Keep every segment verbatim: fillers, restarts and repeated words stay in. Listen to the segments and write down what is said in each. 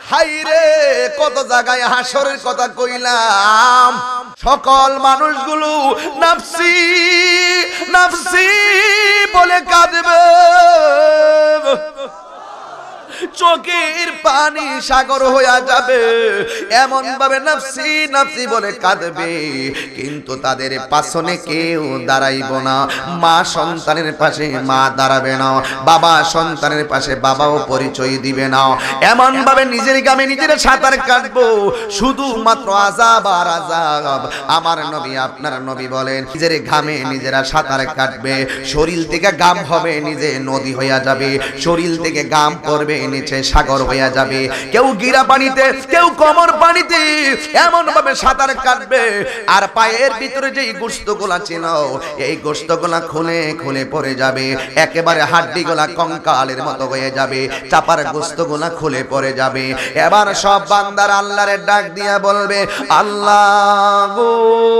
হাইরে কত জায়গায় হাসরের কথা কইলাম, সকল মানুষগুলো নাফসি নাফসি বলে কাঁদবে, চোখের পানি সাগর হয়ে যাবে, এমন ভাবে নাফসি নাফসি বলে কাঁদবে। কিন্তু তাদের পাশনে কেউ দাঁড়াইব না, মা সন্তানের পাশে মা দাঁড়াবে না, বাবা সন্তানের পাশে বাবাও পরিচয় দিবে না। এমন ভাবে নিজের গামে নিজের সাঁতার কাটবো, শুধুমাত্র আযাব আর আযাব। আমার নবী আপনার নবী বলেন, নিজের ঘামে নিজেরা সাঁতার কাটবে, শরীর থেকে গাম হবে নিজে নদী হইয়া যাবে, শরীর থেকে গাম পড়বে নিচে সাগর হইয়া যাবে। কেউ গিরা পানিতে, কেউ কোমর পানিতে, এমন ভাবে সাঁতার কাটবে। আর পায়ের ভিতরে যেই গোশতগুলা ছিল, এই গোশতগুলা খুলে খুলে পড়ে যাবে, একেবারে হাড্ডিগুলা কঙ্কালের মতো হয়ে যাবে, চাপার গোশতগুলা খুলে পড়ে যাবে। এবার সব বান্দার আল্লাহরে ডাক দিয়া বলবে, আল্লাহ গো,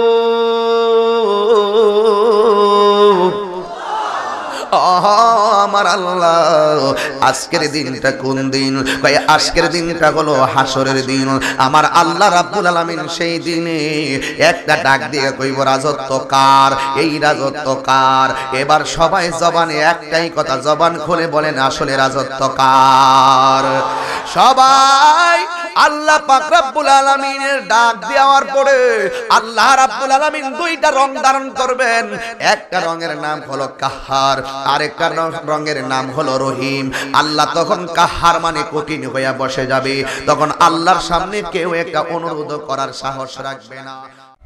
আমার আল্লাহ, আজকের দিনটা কোন দিন? কয় আজকের দিনটা হলো হাসরের দিন। আমার আল্লাহ রাব্বুল আলামিন সেই দিনে একটা ডাক দিয়ে কইব, রাজত্ব কার? এই রাজত্ব কার? এবার সবাই জবানে একটাই কথা, জবান খুলে বলেন, আসলে রাজত্ব কার? সবাই আল্লাহ পাক রব্বুল আলামিনের ডাক দেওয়ার পরে আল্লাহ রাব্বুল আলামিন দুইটা রং ধারণ করবেন। একটা রঙের নাম হলো কাহার, আরেকটা রঙের নাম হলো রহিম। আল্লাহ তখন কাহার মানে কঠিন হইয়া বসে যাবে, তখন আল্লাহর সামনে কেউ একটা অনুরোধ করার সাহস রাখবে না।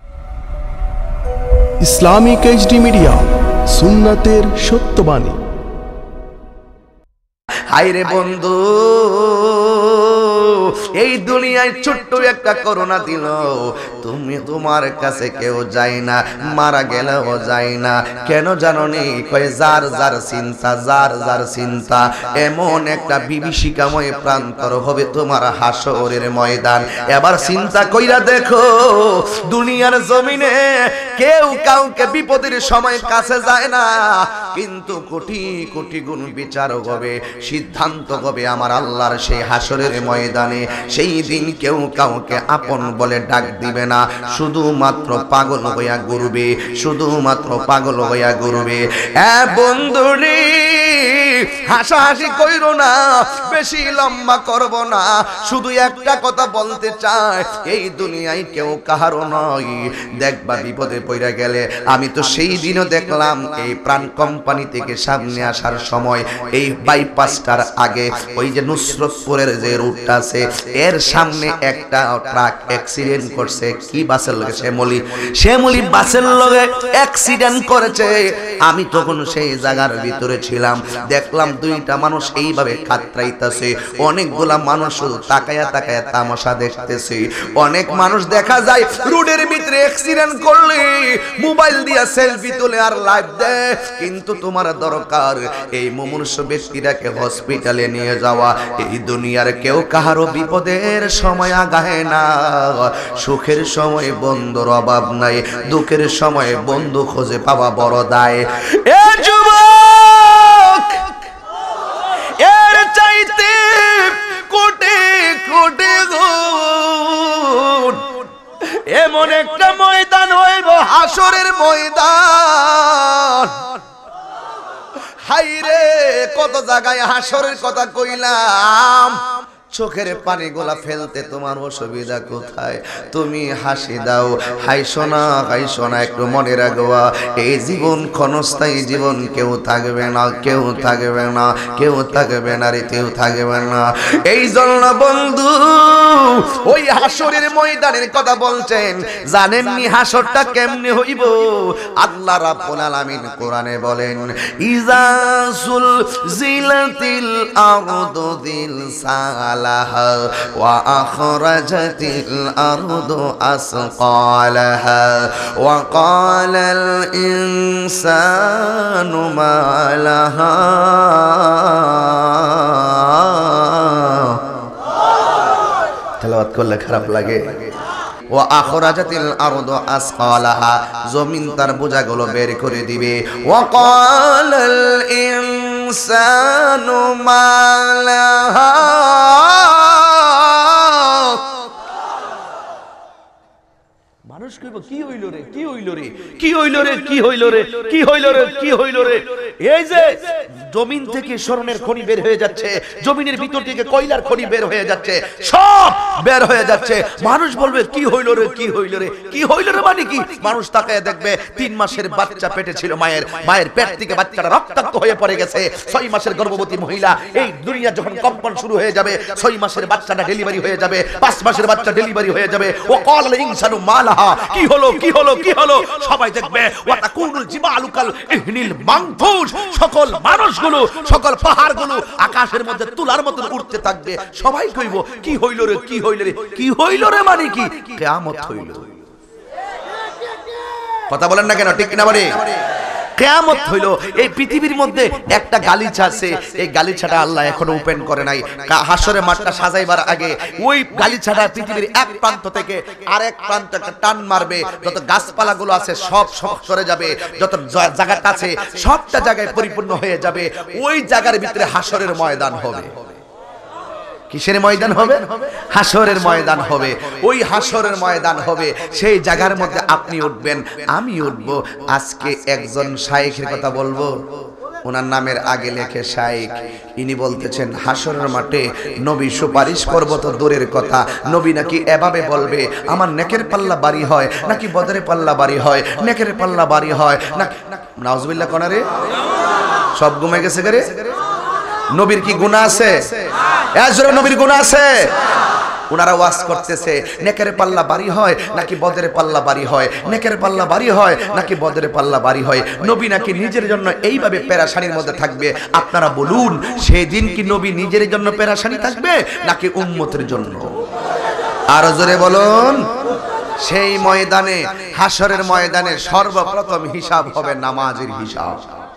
ইসলামিক এইচডি মিডিয়া, সুন্নাতের সত্যবাণী। হায়রে বন্ধু, এই দুনিয়ায় ছোট্ট একটা করোনা দিল, তুমি তোমার কাছে কেউ যায় না, মারা গেলেও যায় না। কেন জানো নি? কয় যার যার চিন্তা, যার যার চিন্তা। এমন একটা বিভীষিকাময় প্রান্তর হবে তোমার হাসরের ময়দান। এবার চিন্তা কইরা দেখো, দুনিয়ার জমিনে কেউ কাউকে বিপদের সময় কাছে যায় না, কিন্তু কোটি কোটি গুণ বিচার হবে, সিদ্ধান্ত হবে আমার আল্লাহর সেই হাসরের ময়দানে। সেই দিন কেউ কাউকে আপন বলে ডাক দিবে না, শুধুমাত্র পাগল হইয়া ঘুরবে, শুধুমাত্র পাগল হইয়া ঘুরবে। এ বন্ধুরে, হাসাহাসি কইরো না, বেশি লম্বা করব না, শুধু একটা কথা বলতে চাই, এই দুনিয়ায় কেউ কাহারও নয়। দেখবা বিপদে পড়ে গেলে, আমি তো সেই দিনও দেখলাম এই প্রাণ কোম্পানি থেকে সামনে আসার সময়, এই বাইপাসটার আগে ওই যে নুসরতপুরের যে রুটটা আছে, এর সামনে একটা ট্রাক অ্যাক্সিডেন্ট করছে। কি বাসের লগে? শ্যামলী শ্যামলী বাসের লগে অ্যাক্সিডেন্ট করেছে। আমি তখন সেই জায়গার ভিতরে ছিলাম, দেখলাম দুইটা মানুষ এইভাবে কাতরাইতেছে, অনেকগুলা মানুষ শুধু তাকায়া তাকায়া তামাশা দেখতেছে। অনেক মানুষ দেখা যায় রোডের ভিতরে অ্যাক্সিডেন্ট করলে মোবাইল দিয়া সেলফি তুলে আর লাইভ দেয়, কিন্তু তোমার দরকার এই মুমূর্ষ ব্যক্তিটাকে হসপিটালে নিয়ে যাওয়া। এই দুনিয়ার কেউ কাহারও বিপদের সময় আগায় না, সুখের সময় বন্ধুর অভাব নাই, দুঃখের সময় বন্ধু খোঁজে পাওয়া বড় দায়। এ যুবক, এর চাইতে কোটি কোটি গুণ এমন একটা ময়দান হইব হাসরের ময়দান। হাইরে কত জায়গায় হাসরের কথা কইলাম, চোখের পানিগুলা ফেলতে তোমার অসুবিধা কোথায়? তুমি হাসি দাও, হাইসো না হাইসো না, একটু মনে রাখবা, এই জীবন ক্ষণস্থায়ী জীবন, কেউ থাকবে না, কেউ থাকবে না, কেউ থাকবে না রে, কেউ থাকবে না। এই জন্য বন্ধু ওই হাসরের ময়দানের কথা বলছেন, জানেননি হাসরটা কেমনে হইব? আল্লাহ রাব্বুল আলামিন কোরআনে বলেন, ইজা সুলজিলাতিল আরদু জিলসালাহা ওয়া আখরাজাতিল আরদু আসকালাহা ওয়া ক্বালাল ইনসানু মা লাহা। তেলাওয়াত করলে খারাপ লাগে। ওয়া আখরাজাতিল আরদু আসকালাহা, জমিন তার বোঝাগুলো বের করে দিবে। ওয়া ক্বালাল ইনসানু মা লাহা, হইব কি হইল রে কি হইল রে কি হইল রে কি হইল রে কি হইল রে কি হইল রে এই যে জমিন থেকে স্বর্ণের খনি বের হয়ে যাচ্ছে, জমিনের ভিতর থেকে কয়লার খনি বের হয়ে যাচ্ছে, সব বের হয়ে যাচ্ছে। মানুষ বলবে কি হইল রে কি হইল রে কি হইল রে মানে কি? মানুষ তাকায় দেখবে তিন মাসের বাচ্চা পেটে ছিল মায়ের, মায়ের পেট থেকে বাচ্চাটা রক্তাক্ত হয়ে পড়ে গেছে। ছয় মাসের গর্ভবতী মহিলা, এই দুনিয়া যখন কম্পন শুরু হয়ে যাবে, ছয় মাসের বাচ্চাটা ডেলিভারি হয়ে যাবে, পাঁচ মাসের বাচ্চা ডেলিভারি হয়ে যাবে। ও ক্বাল ইনসানু মালাহা, কি হলো কি হলো কি হলো? সবাই দেখবে ওয়া তাকুনুল জিবালু কাল ইহনিল মানফুস, সকল মানুষগুলো সকল পাহাড়গুলো আকাশের মধ্যে তুলার মতো উঠতে থাকবে। সবাই কইব কি হইল রে কি হইল রে কি হইল রে মানে কি? কিয়ামত হইল। কথা বলেন না কেন? ঠিক না বলে? কিয়ামত হইল। এই পৃথিবীর মধ্যে একটা গালিচা আছে, এই গালিচাটা আল্লাহ এখনো ওপেন করে নাই। হাসরের মাঠটা সাজাইবার আগে ওই গালিচাটা পৃথিবীর এক প্রান্ত থেকে আরেক প্রান্তে টান মারবে, যত গাছপালাগুলো আছে সব সব সরে যাবে, যত জায়গাটা আছে সবটা জায়গায় পরিপূর্ণ হয়ে যাবে। ওই জায়গার ভিতরে হাসরের ময়দান হবে। কিসের ময়দান হবে? হাসরের ময়দান হবে। ওই হাসরের ময়দান হবে, সেই জায়গার মধ্যে আপনি উঠবেন, আমি উঠব। আজকে একজন শাইখের কথা বলবো, ওনার নামের আগে লেখে শাইখ। ইনি বলতেছেন হাসরের মাঠে নবী সুপারিশ করব তো দূরের কথা, নবী নাকি এভাবে বলবে, আমার নেকের পাল্লা বাড়ি হয় নাকি বদরের পাল্লা বাড়ি হয়? নেকের পাল্লা বাড়ি হয় না। নাউজুবিল্লাহ কোনারে সব ঘুমে গেছে করে। নবীর কি গুনাহ আছে? এজরা নবীর গুনাহ আছে? ওনারা ওয়াজ করতেছে নেকের পাল্লা বাড়ি হয় নাকি বদরের পাল্লা বাড়ি হয়, নেকের পাল্লা বাড়ি হয় নাকি বদরের পাল্লা বাড়ি হয়। নবী নাকি নিজের জন্য এইভাবে পেরেশানির মধ্যে থাকবে। আপনারা বলুন, সেই দিন কি নবী নিজের জন্য পেরেশানি থাকবে নাকি উম্মতের জন্য? আর জোরে বলুন। সেই ময়দানে, হাসরের ময়দানে সর্বপ্রথম হিসাব হবে নামাজের হিসাব।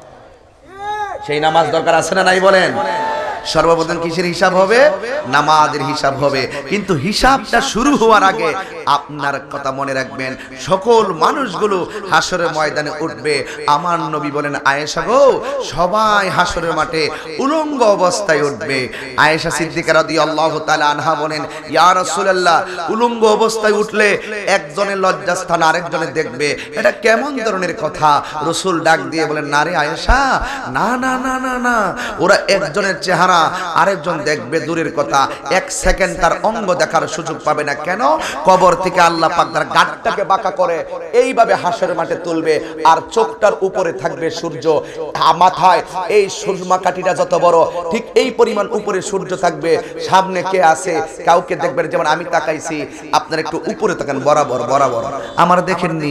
সেই নামাজ দরকার আছে না নাই বলেন? সর্বপ্রথম কিসের হিসাব হবে? নামাজের হিসাব হবে। কিন্তু হিসাবটা শুরু হওয়ার আগে আপনার কথা মনে রাখবেন, সকল মানুষগুলো হাসরের ময়দানে উঠবে। আমার নবী বলেন, আয়েশা গো, সবাই হাসরের মাঠে উলঙ্গ অবস্থায় উঠবে। আয়েশা সিদ্দিকা রাদিয়াল্লাহু তাআলা আনহা বলেন, ইয়া রাসূলুল্লাহ, উলঙ্গ অবস্থায় উঠলে একজনের লজ্জাস্থান আরেকজনে দেখবে, এটা কেমন ধরনের কথা? রাসূল ডাক দিয়ে বলেন, না রে আয়েশা, না না না না না, ওরা একজনের চেহারা আরেকজন দেখবে দূরের কথা, এক সেকেন্ড তার অঙ্গ দেখার সুযোগ পাবে না। কেন? কবর থেকে আল্লাহ পাক তার গাঁটটাকে বাঁকা করে এইভাবে হাসরের মাঠে তুলবে, আর চোখটার উপরে থাকবে সূর্য। মাথায় এই সুরমা কাঠিটা যত বড়, ঠিক এই পরিমাণ উপরে সূর্য থাকবে। সামনে কে আছে কাউকে দেখবেন, যেমন আমি তাকাইছি, আপনারা একটু উপরে তাকান, বরাবর বরাবর। আমার দেখেননি?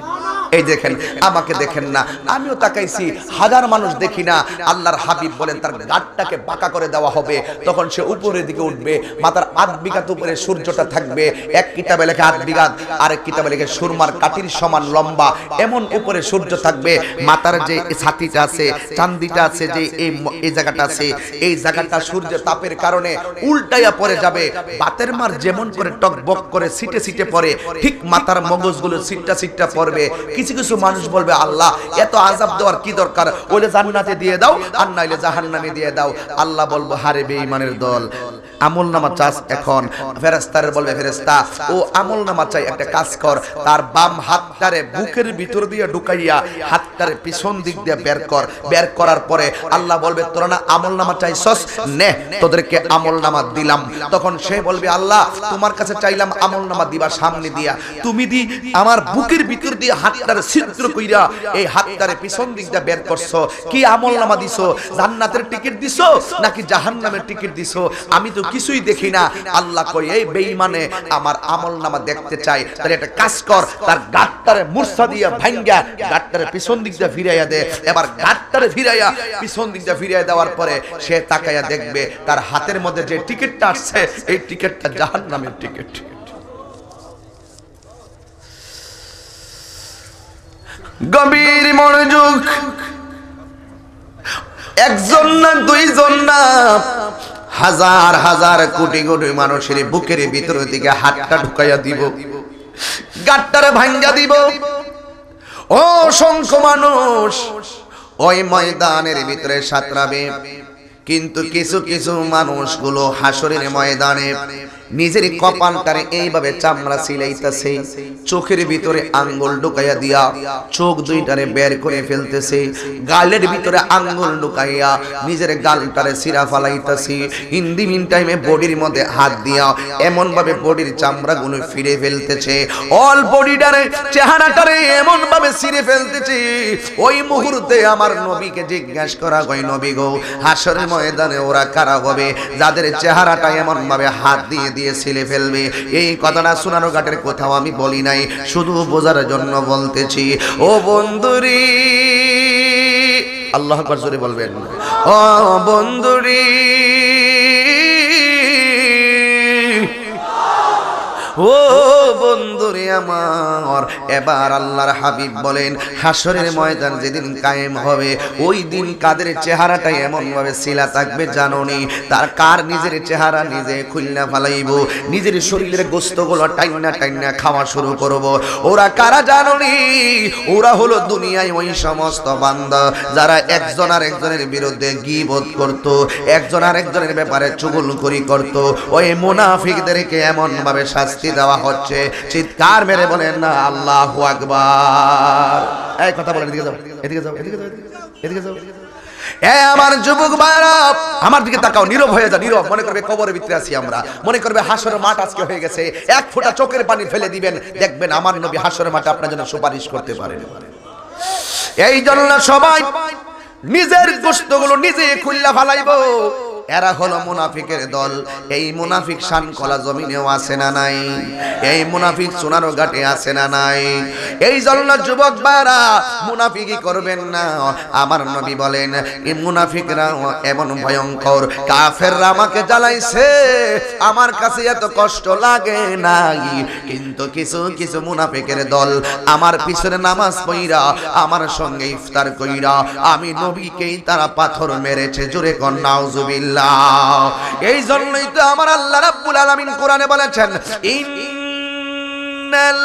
এই দেখেন, আমাকে দেখেন না, আমিও তাকাইছি, হাজার মানুষ দেখি না। আল্লাহর হাবিব বলেন তার গাঁটটাকে বাঁকা করে দেওয়া হবে, তখন সে উপরের দিকে উঠবে। মাথার আট বিঘাত উপরে সূর্যটা থাকবে। এক কিতাবে লেখে আট বিঘাত, আরেক কিতাবে লেখে সুরমার কাঠির সমান লম্বা, এমন উপরে সূর্য থাকবে। মাথার যে ছাতিটা আছে, চান্দিটা আছে, যে এই এই জায়গাটা আছে, এই জায়গাটা সূর্যের তাপের কারণে উল্টাইয়া পড়ে যাবে। বাতের মার যেমন করে টকবক করে সিটে সিটে পড়ে, ঠিক মাথার মগজগুলো সিটটা সিটটা পড়বে। কিছু কিছু মানুষ বলবে, আল্লাহ এত আযাব দেওয়ার কি দরকার, ওইলে জান্নাতে দিয়ে দাও আর নাইলে জাহান্নামে দিয়ে দাও। আল্লাহ বলবো, হারে বেঈমানের দল, আমল নামা চাস। এখন ফেরেশতারে বলবে, ফেরেশতা ও আমল নামা চাই, একটা কাজ কর, তার বাম হাতটারে বুকের ভিতর দিয়ে ঢুকাইয়া হাতটারে পিছন দিক দিয়ে বের কর। বের করার পরে আল্লাহ বলবে, তোরা না আমল নামা চাইছস, নে তোদেরকে আমল নামা দিলাম। তখন সে বলবে, আল্লাহ তোমার কাছে চাইলাম আমল নামা দিবা সামনে দিয়া, তুমি দি আমার বুকের ভিতর দিয়ে হাতটারে ছিদ্র কইরা এই হাতটারে পিছন দিক দিয়ে বের করছো, কি আমল নামা দিছো? জান্নাতের টিকিট দিছো নাকি জাহান্নামের টিকিট দিছো? আমি তো কিছুই দেখি না। আল্লাহ কই, এই বেঈমানে আমার আমল নামা দেখতে চাই, তাহলে একটা কাজ কর, তার গাঁটটারে মুরসা দিয়া ভাঙ্গা গাঁটটারে পিছন দিক দিয়ে ফিরাইয়া দে। এবার গাঁটটারে ফিরাইয়া পিছন দিক দিয়ে ফিরাইয়া দেওয়ার পরে সে তাকাইয়া দেখবে তার হাতের মধ্যে যে টিকিটটা আসছে, এই টিকিটটা জাহান্নামের টিকিট। গভীর মনোযোগ। একজন না, দুইজন না, হাজার হাজার কোটি কোটি মানুষের বুকের ভিতর দিকে হাতটা ঢুকাইয়া দিব, গাঁটটারে ভাঙ্গা দিব। অসংখ্য মানুষ ওই ময়দানের ভিতরে সাঁতরাবে। কিন্তু কিছু কিছু মানুষগুলো হাসরের ময়দানে নিজের কপালটারে এইভাবে চামড়া সিলাইতেছে, চোখের ভিতরে আঙ্গুল ঢুকাইয়া দিয়া চোখ দুইটারে বের করে ফেলতেছে, গালের ভিতরে আঙ্গুল ঢুকাইয়া নিজের গালটারে সিরা ফালাইতেছে। ইন দি মিন টাইমে বডির মধ্যে হাত দিয়া এমন ভাবে বডির চামড়াগুলো ফিরে ফেলতেছে, অল বডিটারে চেহারাটারে এমন ভাবে ছিঁড়ে ফেলতেছে। ওই মুহূর্তে আমার নবীকে জিজ্ঞাসা করা হয়, নবী গো, হাসরের ময়দানে ওরা কারা হবে যাদের চেহারাটা এমন ভাবে হাত দিয়ে দিয়ে ছিলে ফেলবে? এই কথাটা সুনানো ঘাটের কোথাও আমি বলি নাই, শুধু বোঝার জন্য বলতেছি। ও বন্ধুরি, আল্লাহু আকবার জোরে বলবেন, ও বন্ধুরি, ও বন্ধুরে আমার। এবার আল্লাহর হাবিব বলেন, হাসরের ময়দান যেদিন কায়েম হবে ওই দিন কাদের চেহারাটা এমন ভাবে সিলা থাকবে জানোনি? তার কার নিজের চেহারা নিজে খুলনা ফালাইব, নিজের শরীরের গোস্তগুলো টাইনা টাইনা খাওয়া শুরু করব। ওরা কারা জানোনি? ওরা হলো দুনিয়ায় ওই সমস্ত বান্দা যারা একজন আর একজনের বিরুদ্ধে গীবত করত, একজন আর একজনের ব্যাপারে চুগলখড়ি করত। ওই মুনাফিকদেরকে এমন ভাবে শাস্তি দেওয়া হচ্ছে, চিৎকার মেরে বলেন না আল্লাহু আকবার। এই কথা বলেন, এদিকে যাও, এদিকে যাও, এদিকে যাও, এদিকে যাও। এ আমার যুবক ভাইরা, আমার দিকে তাকাও, নীরব হয়ে যা, নীরব। মনে করবে কবরের ভিতরে আছি আমরা, মনে করবে হাসরের মাঠ আজকে হয়ে গেছে, এক ফোঁটা চোখের পানি ফেলে দিবেন, দেখবেন আমার নবী হাসরের মাঠে আপনার জন্য সুপারিশ করতে পারেন। এই জন্য সবাই নিজের গোশতগুলো নিজে খুললা ফালাইবো। এরা হলো মুনাফিকের দল। এই মুনাফিক শানকলা জমিনেও আছে না নাই? এই মুনাফিক সোনারো ঘাটে আছে না নাই? এই জন্য যুবক ভাইরা মুনাফিকি করবেন না। আমার নবী বলেন, এই মুনাফিকরা এমন ভয়ঙ্কর, কাফেররা আমাকে জ্বালাইছে, আমার কাছে এত কষ্ট লাগে নাই, কিন্তু কিছু কিছু মুনাফিকের দল আমার পিছনে নামাজ পড়িরা, আমার সঙ্গে ইফতার কইরা আমি নবীকেই তারা পাথর মেরেছে। জোরে কোন নাউজুবিল্লাহ। এই জন্যই তো আমার আল্লাহ রাব্বুল আলামিন কোরআনে বলেছেন, ইন্নাল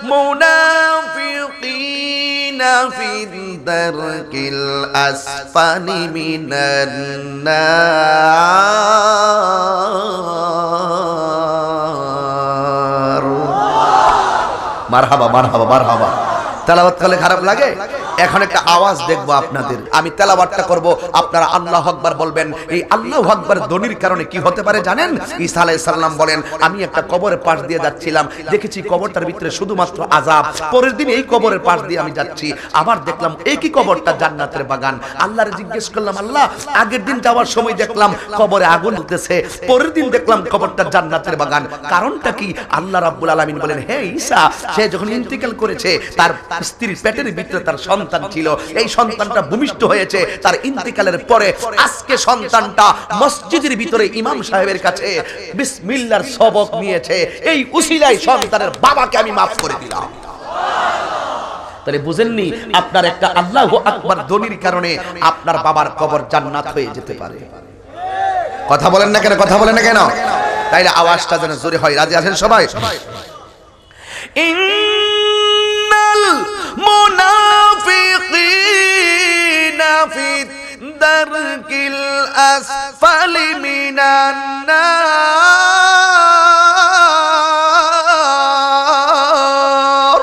মুনাফিকিনা ফি দারকিল আসফালি মিনান নার। মারহাবা, মারহাবা, মারহাবা। তেলাওয়াত করলে খারাপ লাগে? এখন একটা আওয়াজ দেখবো আপনাদের, আমি তেলাওয়াতটা করব, আপনারা আল্লাহু আকবার বলবেন। এই আল্লাহু আকবার ধ্বনির কারণে কি হতে পারে জানেন? ঈসা আলাইহিস সালাম বলেন, আমি একটা কবরের পাশ দিয়ে যাচ্ছিলাম, দেখেছি কবরটার ভিতরে শুধুমাত্র আযাব। পরের দিন এই কবরের পাশ দিয়ে আমি যাচ্ছি, আবার দেখলাম একই কবরটা জান্নাতের বাগান। আল্লাহরে জিজ্ঞেস করলাম, আল্লাহ, আগের দিন যাওয়ার সময় দেখলাম কবরে আগুন জ্বলতেছে, পরের দিন দেখলাম কবরটা জান্নাতের বাগান, কারণটা কি? আল্লাহ রাব্বুল আলামিন বলেন, হে ঈসা, সে যখন ইন্তিকাল করেছে তার স্ত্রীর পেটের ভিতরে তার সন্তান ছিল, এই সন্তানটা ভূমিষ্ঠ হয়েছে তার ইন্তিকালের পরে। আজকে সন্তানটা মসজিদের ভিতরে ইমাম সাহেবের কাছে বিসমিল্লাহর সবক নিয়েছে, এই উসিলায় সন্তানের বাবাকে আমি মাফ করে দিলাম। তাহলে বুঝেননি, আপনার একটা আল্লাহু আকবার ধ্বনির কারণে আপনার বাবার কবর জান্নাত হয়ে যেতে পারে। কথা বলেন না কেন? কথা বলেন না কেন? তাইলে আওয়াজটা যেন জোরে হয়। রাজি আছেন সবাই? ইন্নাল মুনাফিকিনা ফি দারকিল আসফালি মিনান নার।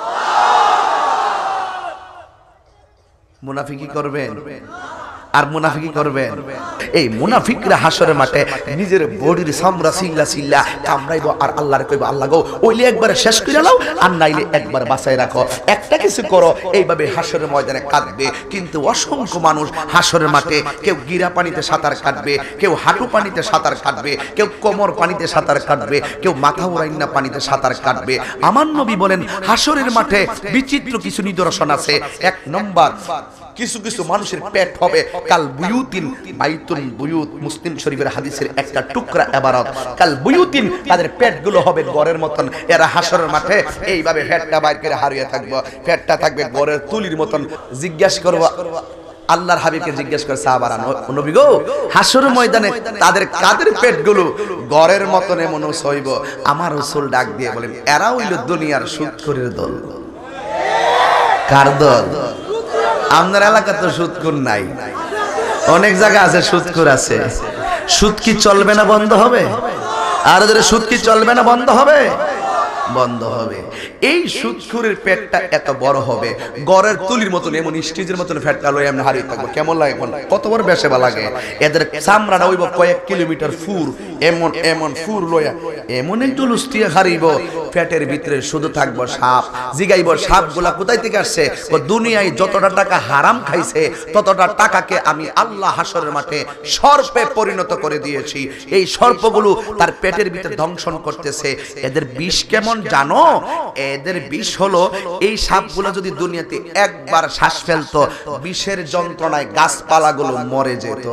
মুনাফিকি করবেন আর মুনাফিকি করবেন। এই মুনাফিকরা হাসরের মাঠে নিজের বডির সামরা সিল্লা সিল্লা কামড়াইবো আর আল্লাহরে কইবো, আল্লাহ গো, ওইলে একবার শেষ করে নাও, আর নাইলে একবার বাঁচাই রাখো, একটা কিছু করো। এইভাবে হাসরের ময়দানে কাঁদবে। কিন্তু অসংখ্য মানুষ হাসরের মাঠে, কেউ গিরা পানিতে সাঁতার কাটবে, কেউ হাঁটু পানিতে সাঁতার কাটবে, কেউ কোমর পানিতে সাঁতার কাটবে, কেউ মাথা উড়াইনা পানিতে সাঁতার কাটবে। আমার নবী বলেন, হাসরের মাঠে বিচিত্র কিছু নিদর্শন আছে। এক নম্বর, কিছু কিছু মানুষের পেট হবে কাল বুয়ুতিন, বাইতুল বুয়ুত, মুসলিম শরীফের হাদিসের একটা টুকরা ইবারত, কাল বুয়ুতিন, তাদের পেটগুলো হবে গড়ের মতন। এরা হাসরের মাঠে এইভাবে পেটটা বাইর করে হারিয়ে থাকবে, পেটটা থাকবে গড়ের তুলির মতন। জিজ্ঞাসা করব, আল্লাহর হাবিবকে জিজ্ঞেস করে সাহাবারা, নবী গো, হাসরের ময়দানে তাদের কাদের পেটগুলো গড়ের মতন এমন হইব? আমার রাসূল ডাক দিয়ে বলেন, এরা হইল দুনিয়ার সুদখোরের দল। কার দল? আপনার এলাকা তো সুদখোর নাই, অনেক জায়গা আছে সুদখোর আছে। সুদ কি চলবে না বন্ধ হবে? আর ওদের সুদ কি চলবে না, বন্ধ হবে? বন্ধ হবে। এই সুদখোরের পেটটা এত বড় হবে, গড়ের তুলির মতন, এমন স্টিজের মতন ফ্যাটটা লয়ে এমনি হারিয়ে থাকবো। কেমন লাগে? কত বড় বেশেবা লাগে। এদের চামড়াটা হইব কয়েক কিলোমিটার ফুর, এমন এমন ফুর লইয়া এমন একটু লুস্তিয়া হারিব, পেটের ভিতরে শুধু থাকবো সাপ। জিগাইব সাপগুলা কোথায় থেকে আসছে? ও দুনিয়ায় যতটা টাকা হারাম খাইছে ততটা টাকাকে আমি আল্লাহ হাসরের মাঠে সর্পে পরিণত করে দিয়েছি। এই সর্পগুলো তার পেটের ভিতরে দংশন করতেছে। এদের বিষ কেমন জানো? এদের বিষ হলো, এই সাপগুলো যদি দুনিয়াতে একবার শ্বাস ফেলতো, বিষের যন্ত্রণায় গাছপালাগুলো মরে যেত।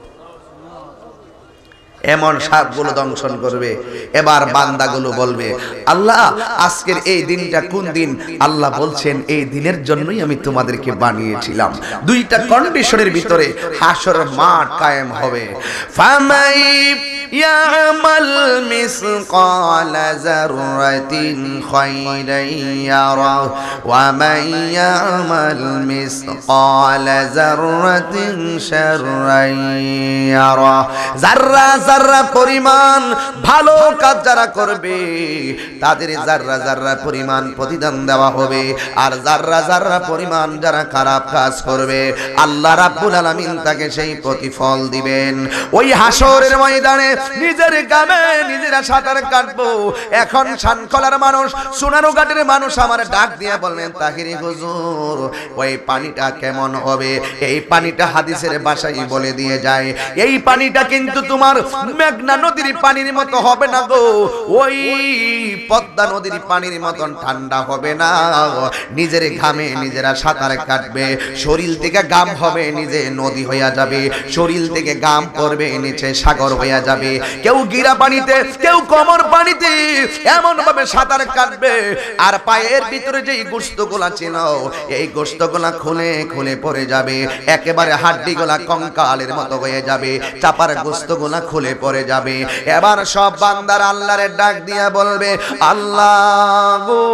এমন সাপগুলো দংশন করবে। এবার বান্দাগুলো বলবে, আল্লাহ আজকের এই দিনটা কোন দিন? আল্লাহ বলছেন, এই দিনের জন্যই আমি তোমাদেরকে বানিয়েছিলাম। দুইটা কন্ডিশনের ভিতরে হাসর মাঠ কায়েম হবে। ফামাই ইয়ামাল মিসকাল যাররাতিন খায়রান ইয়ারা ওয়া মান ইয়ামাল মিসকাল যাররাতিন শাররান ইয়ারা। যাররা যাররা পরিমাণ ভালো কাজ যারা করবে তাদের যাররা যাররা পরিমাণ প্রতিদান দেওয়া হবে, আর যাররা যাররা পরিমাণ যারা খারাপ কাজ করবে আল্লাহ রাব্বুল আলামিন তাকে সেই প্রতিফল দিবেন। ওই হাসরের ময়দানে নিজের গ্রামে নিজেরা সাঁতার কাটবো। এখন শানখোলার মানুষ, সোনারুঘাটের মানুষ আমার ডাক দিয়ে বললেন, তাহিরি হুজুর ওই পানিটা কেমন হবে? এই পানিটা হাদিসের ভাষায় বলে দিয়ে যায়, এই পানিটা কিন্তু তোমার মেঘনা নদীর পানির মতো হবে না গো, ওই পদ্মা নদীর পানির মতন ঠান্ডা হবে না। নিজের ঘামে নিজেরা সাঁতার কাটবে, শরীর থেকে ঘাম হবে নিজে নদী হইয়া যাবে, শরীর থেকে ঘাম পড়বে নিচে সাগর হইয়া যাবে। কেউ গিরা পানিতে, কেউ কোমর পানিতে এমন ভাবে সাঁতার কাটবে, আর পায়ের ভিতরে যে গোশতগুলা ছিল এই গোশতগুলা খুলে খুলে পড়ে যাবে, একেবারে হাড্ডিগুলা কঙ্কালের মতো হয়ে যাবে, চাপার গোশতগুলা খুলে পড়ে যাবে। এবার সব বান্দার আল্লাহরে ডাক দিয়া বলবে, আল্লাহ গো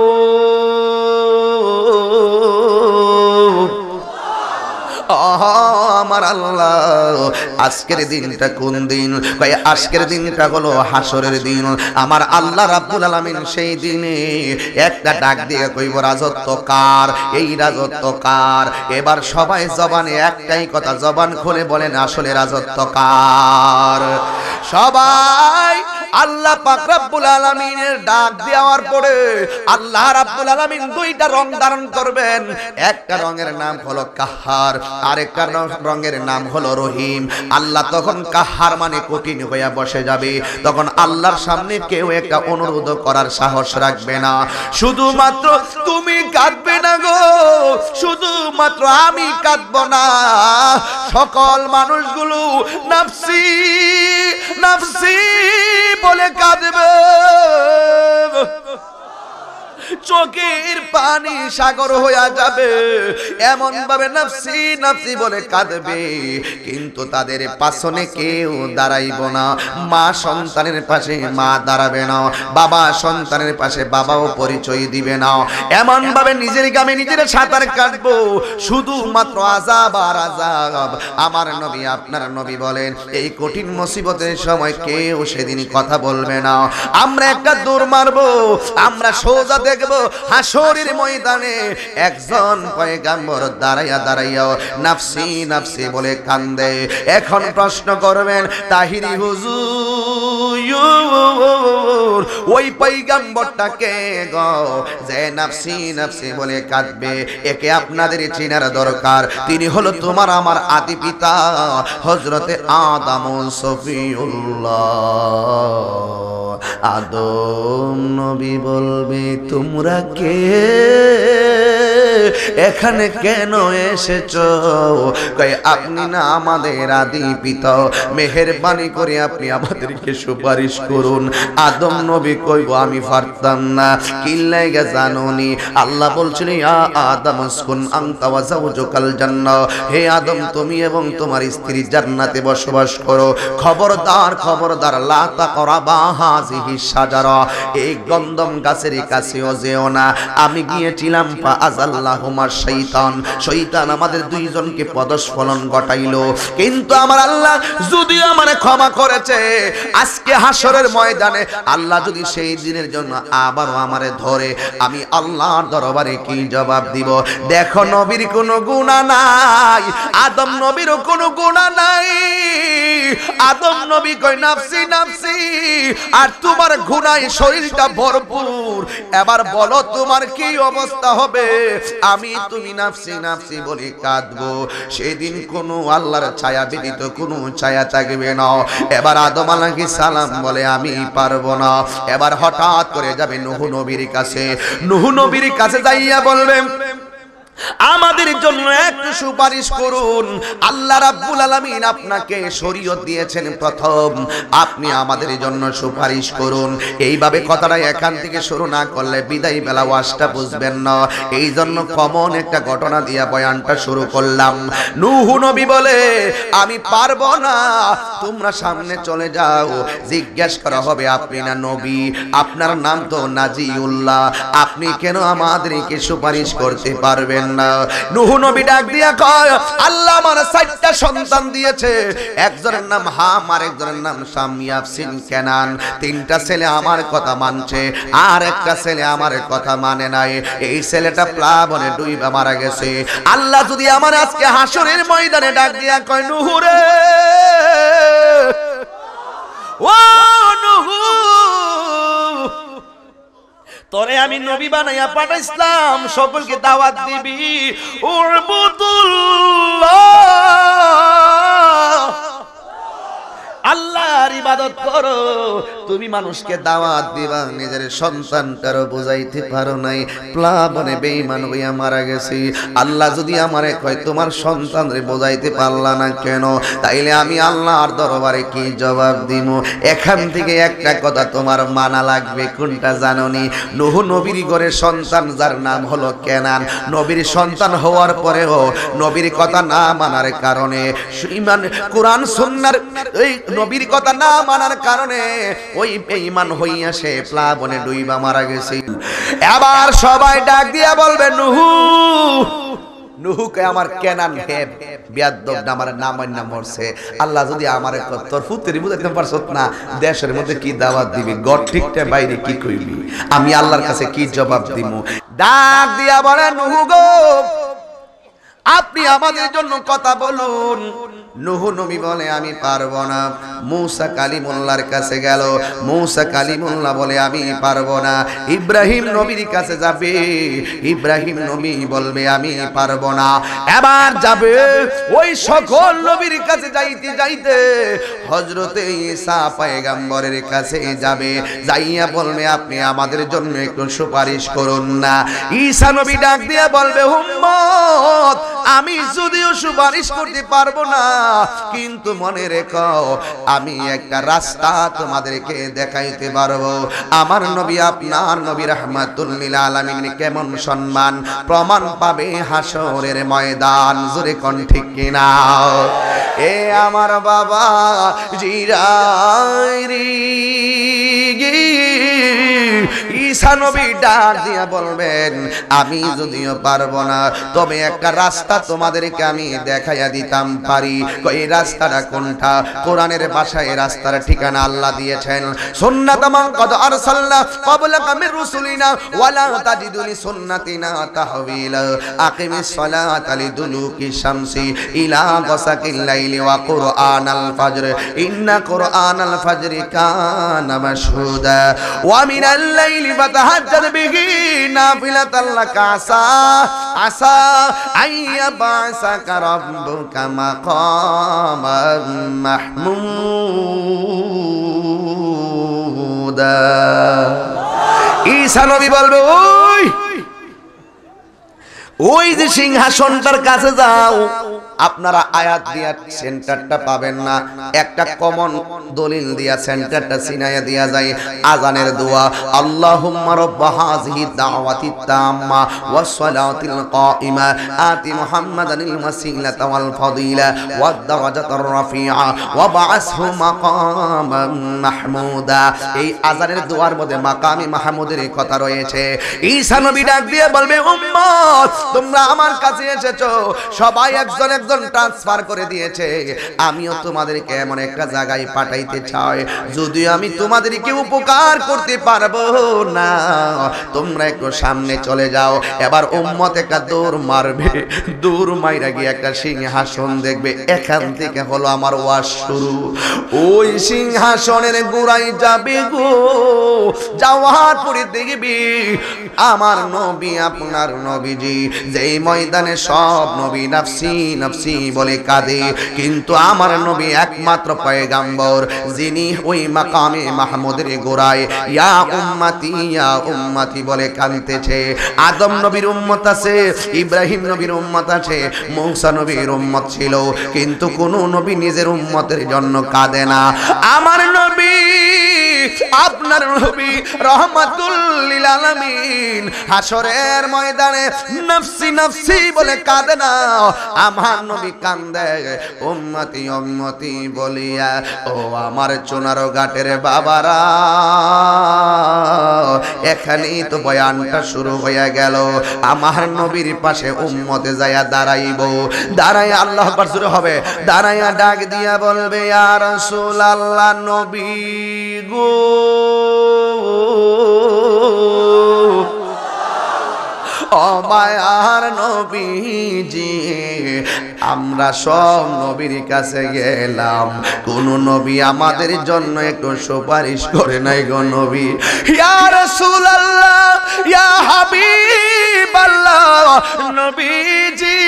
আমার আল্লাহ, আজকের দিনটা কোন দিন? ভাই আজকের দিনটা হলো হাসরের দিন। আমার আল্লাহ রাব্বুল আলামিন সেই দিনে একটা ডাক দিয়ে কইব, রাজত্ব কার? এই রাজত্ব কার? এবার সবাই জবানে একটাই কথা, জবান খুলে বলেন, আসলে রাজত্ব কার? সবাই আল্লাহ পাক রব্বুল আলামিনের ডাক দেওয়ার পরে আল্লাহ রাব্বুল আলামিন দুইটা রং ধারণ করবেন। একটা রঙের নাম হলো কাহার, আরেকটা রঙের নাম হলো রহিম। আল্লাহ তখন কাহার মানে কঠিন হইয়া বসে যাবে। তখন আল্লাহর সামনে কেউ একটা অনুরোধ করার সাহস রাখবে না। শুধুমাত্র তুমি কাঁদবে না গো, শুধুমাত্র আমি কাঁদব না, সকল মানুষগুলো নাফসি নাফসি বলে কাঁদবে। চোখের পানি সাগর হইয়া যাবে, এমন ভাবে নাফসি নাফসি বলে কাঁদবে। কিন্তু তাদের পাশনে কেউ দাঁড়াইব না। মা সন্তানের পাশে মা দাঁড়াবে না, বাবা সন্তানের পাশে বাবাও পরিচয় দিবে না। এমন ভাবে নিজের গ্রামে নিজের সাঁতার কাটবো, শুধুমাত্র আযাব আর আযাব। আমার নবী আপনার নবী বলেন, এই কঠিন মুসিবতের সময় কেউ সেদিন কথা বলবে না। আমরা একটা দৌড় মারবো, আমরা সোজা দেখবো হাসরের ময়দানে একজন পয়গম্বর দাঁড়াইয়া দাঁড়াইয়া নাফসি নাফসি বলে কান্দে। এখন প্রশ্ন করবেন, তাহিরি হুজুর ওই পয়গম্বরটা কে গো যে নাফসি নাফসি বলে কাঁদবে? একে আপনাদের চিনার দরকার। তিনি হলো তোমার আমার আদি পিতা হযরতে আদম সফিউল্লাহ। আদম নবী বলবে, তোমরা কে? এখানে কেন এসেছো? কই আপনি না আমাদের আদি পিতা, মেহেরবানি করে আপনি আমাদেরকে সুপারিশ করুন। আদম নবী কইব, আমি পারতাম না। কি লাগা জানোনি? আল্লাহ বলছেন, ইয়া আদম উসকুন আনতা ওয়া যাওজুকাল জান্নাহ, হে আদম তুমি এবং তোমার স্ত্রী জান্নাতে বসবাস করো। খবরদার খবরদার, লা তাকরাবা হাযিহি শাজারা, এই গন্ধম গাছের কাছেও যেও না। আমি গিয়েছিলাম ফা আযাল্লা আযাল্লাহুমা শাইতান, শয়তান আমাদের দুইজনকে পদস্খলন ঘটাইলো। কিন্তু আমার আল্লাহ যদি আমারে ক্ষমা করেছে, আজকে হাসরের ময়দানে আল্লাহ যদি সেই দিনের জন্য আবারও আমারে ধরে, আমি আল্লাহর দরবারে কি জবাব দিব? দেখো নবীর কোনো গুনাহ নাই, আদম নবীরও কোনো গুনাহ নাই। আদম নবী কয় নাফসি নাফসি, আর তোমার গুনায় শরীরটা ভরপুর। এবার বলো তোমার কি অবস্থা হবে? আমি তুমি নাফসি নাফসি বলে কাঁদবো। সেদিন কোনো আল্লাহর ছায়া ব্যতীত কোনো ছায়া থাকবে না। এবার আদম আলাইহিস সালাম বলে আমি পারবো না। এবার হঠাৎ করে যাবে নূহ নবীর কাছে। নূহ নবীর কাছে যাইয়া বলবেন আমাদের জন্য একটু সুপারিশ করুন। আল্লাহ রাব্বুল আলামিন আপনাকে শরীয়ত দিয়েছেন প্রথম, আপনি আমাদের জন্য সুপারিশ করুন। এইভাবে কথাটা এখান থেকে শুরু না করলে বিদায় বেলা ওয়াজটা বুঝবেন না। এই জন্য কমন একটা ঘটনা দিয়া বয়ানটা শুরু করলাম। নূহ নবী বলে আমি পারবো না, তোমরা সামনে চলে যাও। জিজ্ঞেস করা হবে আপনি না নবী, আপনার নাম তো নাজিউল্লাহ, আপনি কেন আমাদেরকে সুপারিশ করতে পারবেন না? নূহ নবী ডাক দিয়া কয় আল্লাহ আমার চারটা সন্তান দিয়েছে, একজনের নাম হাম, আরেকজনের নাম শাম, ইয়াফসিন, কেনান। তিনটা ছেলে আমার কথা মানছে, আর একটা ছেলে আমার কথা মানে নাই। এই ছেলেটা প্লাবনে ডুইবা মারা গেছে। আল্লাহ যদি আমার আজকে হাসরের ময়দানে ডাক দিয়া কয় নূহ রে, ও নূহ, তোরে আমি নবী বানাইয়া পাঠাইছিলাম, সকলকে দাওয়াত দিবি উরবুতুল্লাহ, আল্লাহর ইবাদত করো। তুমি মানুষকে দাওয়াত দিবা, নিজের সন্তানটারও বুঝাইতে পারো নাই, প্লাবনে বেঈমান হইয়া মারা গেছি। আল্লাহ যদি আমারে কয় তোমার সন্তানরে বুঝাইতে পারলা না কেন, তাইলে আমি আল্লাহর দরবারে কি জবাব দিব? এখান থেকে একটা কথা তোমার মানা লাগবে, কোনটা জানোনি? নূহ নবীর ঘরে সন্তান যার নাম হলো কেনান, নবীর সন্তান হওয়ার পরেও নবীর কথা না মানার কারণে, ঈমান কোরআন সুন্নাহর এই নবীর কথা না মানার কারণে ওই বেঈমান হইয়া সে প্লাবনে ডুইবা মারা গেছে। এবার সবাই ডাক দিয়া বলবে নূহ, নূহকে আমার কেনান হে বিয়াদব আমার নাম না মরছে। আল্লাহ যদি আমার তোর ফুতেরি বুঝাইতে পারছত না, দেশের মধ্যে কি দাওয়াত দিবি, গড ঠিকটা বাইরে কি কইবি, আমি আল্লাহর কাছে কি জবাব দিব? ডাক দিয়া বলে নূহ গো, আপনি আমাদের জন্য কথা বলুন। নূহ নবী বলে আমি পারবো না। মূসা কালিমুল্লাহর কাছে গেল, মূসা কালিমুল্লাহ বলে আমি পারবো না। ইব্রাহিম নবীর কাছে যাবে, ইব্রাহিম নবী বলবে আমি পারবো না। এবার যাবে ওই সকল নবীর কাছে যাইতে যাইতে হযরতে ঈসা পয়গম্বরের কাছে যাবে, যাইয়া বলবে আপনি আমাদের জন্য একটু সুপারিশ করুন না। ঈসা নবী ডাক দিয়া বলবে উম্মত, আমি যদিও সুপারিশ করতে পারবো না, কিন্তু মনে রেখো আমি একটা রাস্তা তোমাদেরকে দেখাইতে পারবো। আমার নবী আপনার নবী রাহমাতুল লিল আলামিন কেমন সম্মান প্রমাণ পাবে হাসরের ময়দান। জোরে কোন ঠিক কিনা? এ আমার বাবা জিরাইরি ঈসা নবী ডাক দিয়া বলবেন আমি যদিও পারবো না, তবে একটা রাস্তা তোমাদেরকে আমি দেখাইয়া দিতাম পারি। এই রাস্তাটা কোনটা? কোরআনের ভাষায় রাস্তার ঠিকানা আল্লাহ দিয়েছেন, সুন্নাতামান কদ আরসালনা ক্বাবলাকা মির রুসুলিনা ওয়ালা তাজিদু লিসুন্নাতিনা তাহওয়িলা। আকিমিস সালাতা লিদুলুকি শামসি ইলা গাসাকিল লাইলি ওয়া কুরআনাল ফাজর ইন্না কুরআনাল ফাজরি কানা মাশহুদা ওয়া মিনাল লাইলি ফাতাহাজ্জাদ বিহি নাফিলাতাল লাকা আসা আসা আইয়াবাসাকা রাব্বুকা মাকামান মাহমুদা। ঈসা নবী বলবে ওই ওই যে সিংহাসনটার কাছে যাও, আপনারা আয়াত দিয়া সেন্টারটা পাবেন না, একটা কমন দলিল দিয়া সেন্টারটা সিনায়া দিয়া যায়। আজানের দোয়া, আল্লাহুম্মা রাব্ব হাযিহি দাওয়াতি তাম্মা ওয়াস সালাতিল কাইমা আতি মুহাম্মাদানিল ওয়াসিলাতা ওয়াল ফাদিলা ওয়াদ দারাজাতার রাফিআ ওয়া বা'আসহু মাকামান মাহমুদা। এই আজানের দোয়ার মধ্যে মাকামি মাহমুদের কথা রয়েছে। ঈসা নবী ডাক দিয়ে বলবে, উম্মত তোমরা আমার কাছে এসেছো, সবাই একজন একজন ট্রান্সফার করে দিয়েছে, আমিও তোমাদেরকে এমন একটা জায়গায় পাঠাইতে চাই, যদি আমি তোমাদেরকে উপকার করতে পারবো না, তোমরা একটু সামনে চলে যাও। এবার উম্মত একটা দৌড় মারবে, দৌড় মাইরা গিয়ে একটা সিংহাসন দেখবে, এখান থেকে হলো আমার ওয়াজ শুরু। ওই সিংহাসনের গোড়ায় যাবে গো, যাওয়ার পরে দেখবি আমার নবী, আপনার নবীজি, যেই ময়দানে সব নবী নফসি নফসি বলে কাঁদে, কিন্তু আমার নবী একমাত্র পয়গাম্বর, যিনি ওই মাকামে মাহমুদের গোড়ায় ইয়া উম্মতি ইয়া উম্মতি বলে কাঁদতেছে। আদম নবীর উম্মত আছে, ইব্রাহিম নবীর উম্মত আছে, মূসা নবীর উম্মত ছিল, কিন্তু কোন নবী নিজের উম্মতের জন্য কাঁদে না। আমার নবী, আপনার নবী রহমাতুল লিল আলামিন হাসরের ময়দানে নফসি নফসি বলে কাঁদে না, আমার নবী কান্দে উম্মতি উম্মতি বলিয়া। ও আমার চুনারো ঘাটের বাবারা, এখানেই তো বয়ানটা শুরু হয়ে গেল। আমার নবীর পাশে উম্মতে যায়া দাঁড়াইব, দাঁড়াই আল্লাহ আকবার শুরু হবে, দাঁড়াইয়া ডাক দিয়া বলবে, ইয়া রাসূলুল্লাহ নবী গো, ও মায়ার নবীজি, আমরা সব নবীর কাছে গেলাম, কোন নবী আমাদের জন্য একটু সুপারিশ করে নাই গো নবী। ইয়া রাসূলুল্লাহ ইয়া হাবিবাল্লাহ নবীজি,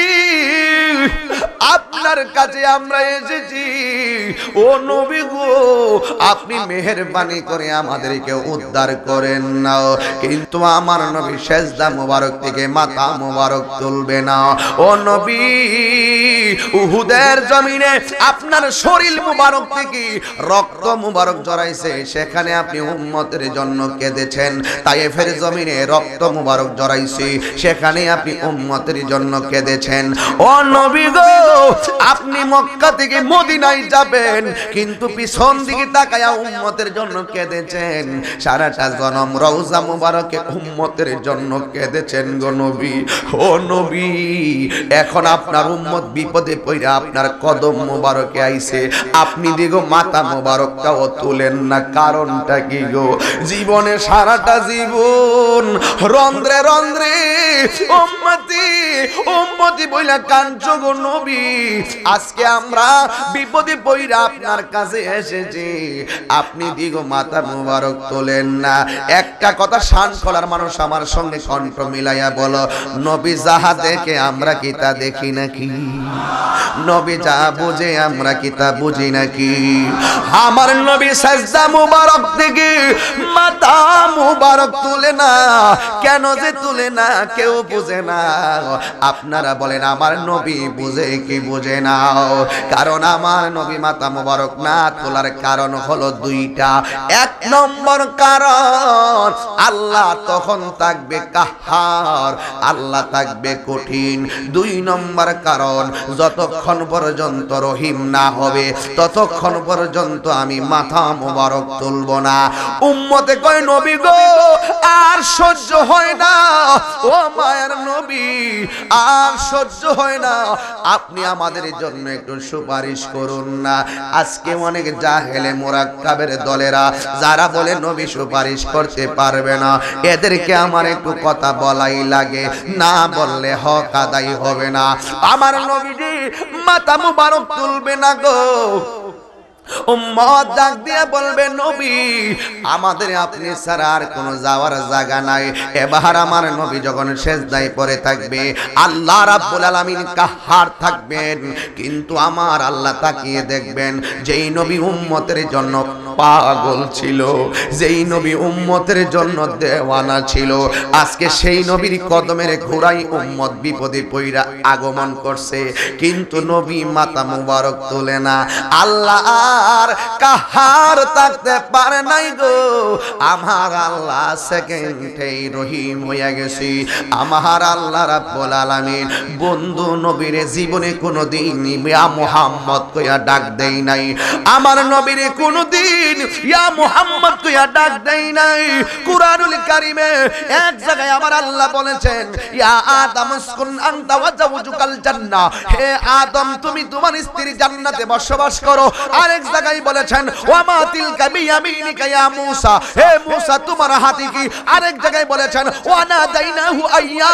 আপনার কাছে আমরা এসেছি, ও নবী গো, আপনি মেহেরবানি করে আমাদেরকে উদ্ধার করেন না। কিন্তু আমার নবী সেজদা মোবারক থেকে মাথা মোবারক তুলবে না। ও নবী, উহুদের জমিনে আপনার শরীর মুবারক থেকে রক্ত মুবারক জড়াইছে, সেখানে আপনি উম্মতের জন্য কেঁদেছেন। তায়েফের জমিনে রক্ত মুবারক জড়াইছে, সেখানে আপনি উম্মতের জন্য কেঁদেছেন। ও নবী গো, আপনি মক্কা থেকে মদিনায় যাবেন, কিন্তু পিছন দিকে তাকায়া উম্মতের জন্য কেঁদেছেন। সারাটা জনম রওজা মুবারকে উম্মতের জন্য কেঁদেছেন গো নবী। ও নবী, এখন আপনার উম্মত বিপদে পড়ে আপনার কদম মুবারকে আইছে, আপনি দিগো মাথা মুবারকটাও তুলেন না, কারণটা কি গো? জীবনে সারাটা জীবন রন্ধ্রে রন্ধ্রে উম্মতি উম্মতি বইলা কাঁদছো গো নবী, আজকে আমরা বিপদে পড়ে আপনার কাছে এসেছি, আপনি দিগো মাথা মুবারক তোলেন না। একটা কথা শান করার মানুষ আমার সঙ্গে কণ্ঠ মিলাইয়া বলো, নবী যাহা দেখে আমরা কি তা দেখি নাকি? নবী যা বুঝে আমরা কি তা বুঝি নাকি? আমার নবী সাজদা মুবারক থেকে মাথা মুবারক তুলে না, কেন যে তুলে না কেউ বুঝে না। আপনারা বলেন আমার নবী বুঝে কি বুঝে না? কারণ আমার নবী মাথা মুবারক না তোলার কারণ হলো দুইটা। এক নম্বর কারণ, আল্লাহ তখন থাকবে কাহার, আল্লাহ থাকবে কঠিন। দুই নম্বর কারণ, যতক্ষণ পর্যন্ত রহিম না হবে ততক্ষণ পর্যন্ত আমি মাথা মুবারক তুলব না। উম্মতে কয় নবী গো আর সহ্য হয় না, ও মায়ের নবী আর সহ্য হয় না, আপনি আমাদের জন্য একটু সুপারিশ করুন না। আজকে অনেক জাহেলে মুরাক্কাবের দলেরা যারা বলে নবী সুপারিশ করতে পারবে না, এদেরকে আমার একটু কথা বলাই লাগে, না বললে হক আদায় হবে না। আমার নবীজি মাথা মুবারক তুলবে না গো। উম্মত ডাক দিয়ে বলবে নবী আমাদের আপনি ছাড়া আর কোনো যাওয়ার জায়গা নাই। এবার আমার নবী যখন সেজদায় পড়ে থাকবে, আল্লাহ রাব্বুল আলামিন কাহার থাকবেন, কিন্তু আমার আল্লাহ তাকিয়ে দেখবেন যেই নবী উম্মতের জন্য পাগল ছিল, যেই নবী উম্মতের জন্য দেওয়ানা ছিল, আজকে সেই নবীর কদমের ঘোড়ায় উম্মত বিপদে পইরা আগমন করছে, কিন্তু নবী মাথা মুবারক তোলে না। আল্লাহর কাহার থাকতে পারে নাই গো, আমার আল্লাহ সেকেন্ডেই রহিম হইয়া গেছে। আমার আল্লাহ রাব্বুল আলামিন বন্ধু নবীর জীবনে কোনোদিন ইয়া মুহাম্মদ কইয়া ডাক দেই নাই, আমার নবীর কোনোদিন ইয়া মুহাম্মদ কইয়া ডাক দেই নাই। কুরআনুল কারীমে এক জায়গায় আমার আল্লাহ বলেছেন, ইয়া আদম উসকুন আনতা ওয়া যাওজুকাল জান্নাহ, হে আদম তুমি তোমার স্ত্রী জান্নাতে বসবাস করো। আরেক জায়গায় বলেছেন, ওয়া মা তিলকা বিয়ামিনিকা ইয়া মূসা, হে মূসা তোমার হাতে কি। আরেক জায়গায় বলেছেন, ওয়া নাদাইনাহু আইয়া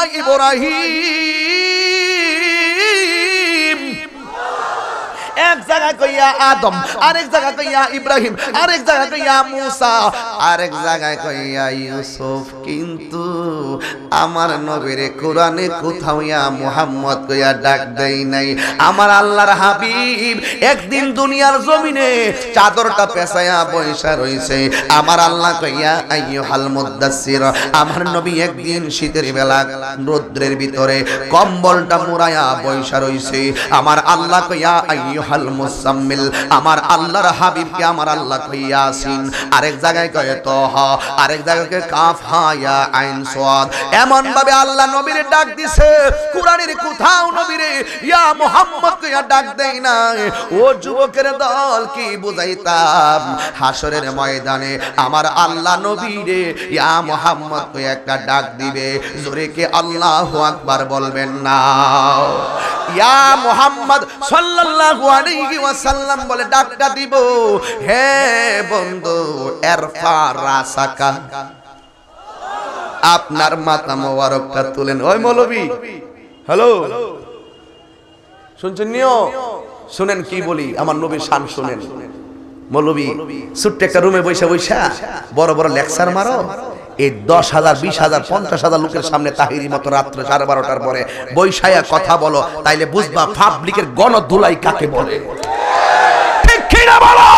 ইব্রাহিম। এক জায়গায় কইয়া আদম, আরেক জায়গায় কইয়া ইব্রাহিম, আরেক জায়গায় কইয়া মূসা, আরেক জায়গায় কইয়া ইউসুফ। কিন্তু আমার নবীর কোরআনে কোথাও ইয়া মুহাম্মদ কইয়া ডাক দেই নাই। আমার আল্লাহর হাবিব একদিন দুনিয়ার জমিনে চাদরটা পেছায়া বইসা রইছে, আমার আল্লাহ কইয়া আইয়ুহাল মুদাসসির। আমার নবী একদিন শীতের বেলা রৌদ্রের ভিতরে কম্বলটা মুড়ায়া বইসা রইছে, আমার আল্লাহ কইয়া আইয়ুহাল মুসাম্মিল। আমার আল্লাহর হাবিবকে আমার আল্লাহ কই ইয়াসিন, আরেক জায়গায় কয় তাহা, আরেক জায়গায় কয় কাফ হা ইয়া আইন সাদ। এমন ভাবে আল্লাহ নবীরে ডাক দিছে, কুরআনের কোথাও নবীরে ইয়া মুহাম্মদ কইয়া ডাক দেই না। ও যুবকের দল কি বুঝাইতাম, হাসরের ময়দানে আমার আল্লাহ নবীরে ইয়া মুহাম্মদ কইয়া একটা ডাক দিবে, জোরে কে আল্লাহু আকবার বলবেন না? ইয়া মুহাম্মদ সাল্লাল্লাহু আলাইহি ওয়াসাল্লাম বলে ডাকটা দিব, হে বন্ধু ইরফা রাসাকা, আপনার মাথা মোবারকটা তুলেন। ওই মৌলবি, হ্যালো শুনছেন নিও, শুনেন কি বলি, আমার নবীর শান শুনেন। মৌলবি ছোট্ট একটা রুমে বৈশা বৈশা বড় বড় লেকচার মারো, এই দশ হাজার বিশ হাজার পঞ্চাশ হাজার লোকের সামনে তাহিরি মতো রাত্রে সাড়ে বারোটার পরে বৈশায়া কথা বলো, তাইলে বুঝবা পাবলিকের গণধুলাই কাকে বলে। ঠিক কি না বলো?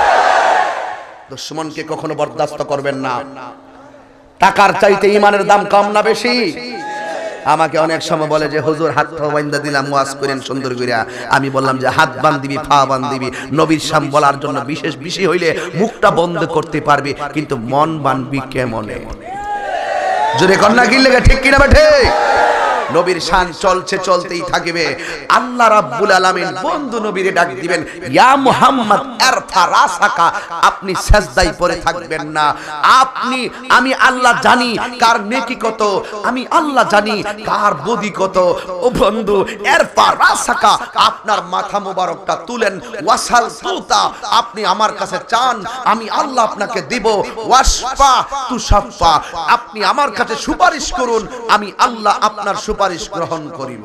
দুশমনকে কখনো বরদাস্ত করবেন না। টাকার চাইতে ইমানের দাম কম না বেশি? আমাকে অনেক সময় বলে যে হুজুর হাত পা বান্ধা দিলাম ওয়াজ করেন সুন্দর কইরা, আমি বললাম যে হাত বান্ধিবি পা বান্ধিবি নবীর সাম বলার জন্য বিশেষ বেশি হইলে মুখটা বন্ধ করতে পারবি, কিন্তু মন বানবি কেমনে? জোরে কন্যা কি লাগে, ঠিক কিনা বেঠে? নবীর শান চলছে চলতেই থাকবে। আল্লাহ রাব্বুল আলামিন বন্ধু নবীরে ডাক দিবেন, ইয়া মুহাম্মদ ইরফা রাসাকা, আপনি সিজদায় পড়ে থাকবেন না। আপনি আমি আল্লাহ জানি কার নেকি কত, আমি আল্লাহ জানি কার বদি কত। ও বন্ধু ইরফা রাসাকা, আপনার মাথা মোবারকটা তুলেন। ওয়াসাল তুতা, আপনি আমার কাছে চান, আমি আল্লাহ আপনাকে দিব। ওয়াসফা তুশাফা, আপনি আমার কাছে সুপারিশ করুন, আমি আল্লাহ আপনার সুপারিশ গ্রহণ করিব।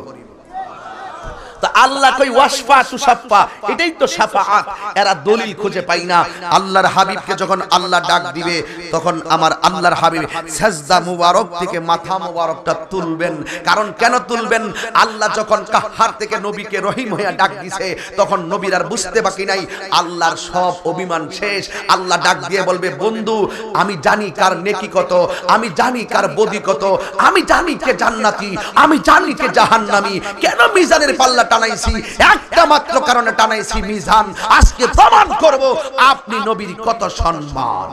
তা আল্লাহ কই ওয়াসফা তুশাফা, এটাই তো শাফাআত। এরা দলিল খুঁজে পাই না। আল্লাহর হাবিবকে যখন আল্লাহ ডাক দিবে, তখন আমার আল্লাহর হাবিব সাজদা মুবারক থেকে মাথা মুবারকটা তুলবেন। কারণ কেন তুলবেন? আল্লাহ যখন কাহার থেকে নবীকে রহিম হইয়া ডাক দিছে, তখন নবীর আর বুঝতে বাকি নাই, আল্লাহর সব অভিমান শেষ। আল্লাহ ডাক দিয়ে বলবে, বন্ধু আমি জানি কার নেকি কত, আমি জানি কার বদি কত, আমি জানি কে জান্নাতি, আমি জানি কে জাহান্নামী। কেন মিজানের পাল্লা টানাইছি? একটা মাত্র কারণে টানাইছি, মিজান আজকে প্রমাণ করব আপনি নবীর কত সম্মান।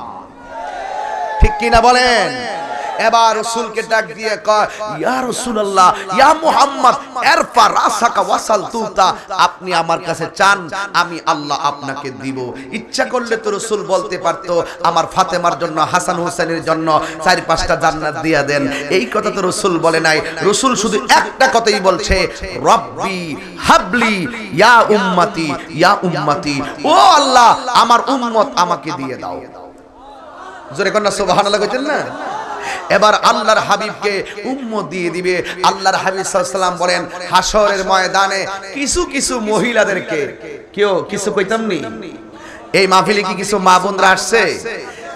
ঠিক কিনা বলেন? এবার রাসূলকে ডাক দিয়ে কয়, ইয়া রাসূলুল্লাহ, ইয়া মুহাম্মদ ইরফা রাসাকা ওয়াসাল তুতা, আপনি আমার কাছে চান, আমি আল্লাহ আপনাকে দিব। ইচ্ছা করলে তো রাসূল বলতে পারতো, আমার ফাতেমার জন্য, হাসান হোসেনের জন্য চার পাঁচটা জান্নাত দিয়া দেন। এই কথা তো রাসূল বলে নাই। রাসূল শুধু একটা কথাই বলছে, রব্বি হাবলি ইয়া উম্মতি ইয়া উম্মতি, ও আল্লাহ আমার উম্মত আমাকে দিয়ে দাও। জোরে কন্যা সুবহানাল্লাহ কইতেন না? এবার আল্লাহর হাবিবকে উম্মত দিয়ে দিবে। আল্লাহর হাবিব সাল্লাল্লাহু আলাইহি ওয়াসাল্লাম বলেন, হাসরের ময়দানে কিছু কিছু মহিলাদেরকে, কেউ কিছু কইতাম নি, এই মাহফিলে কি কিছু মা বোনরা আসছে?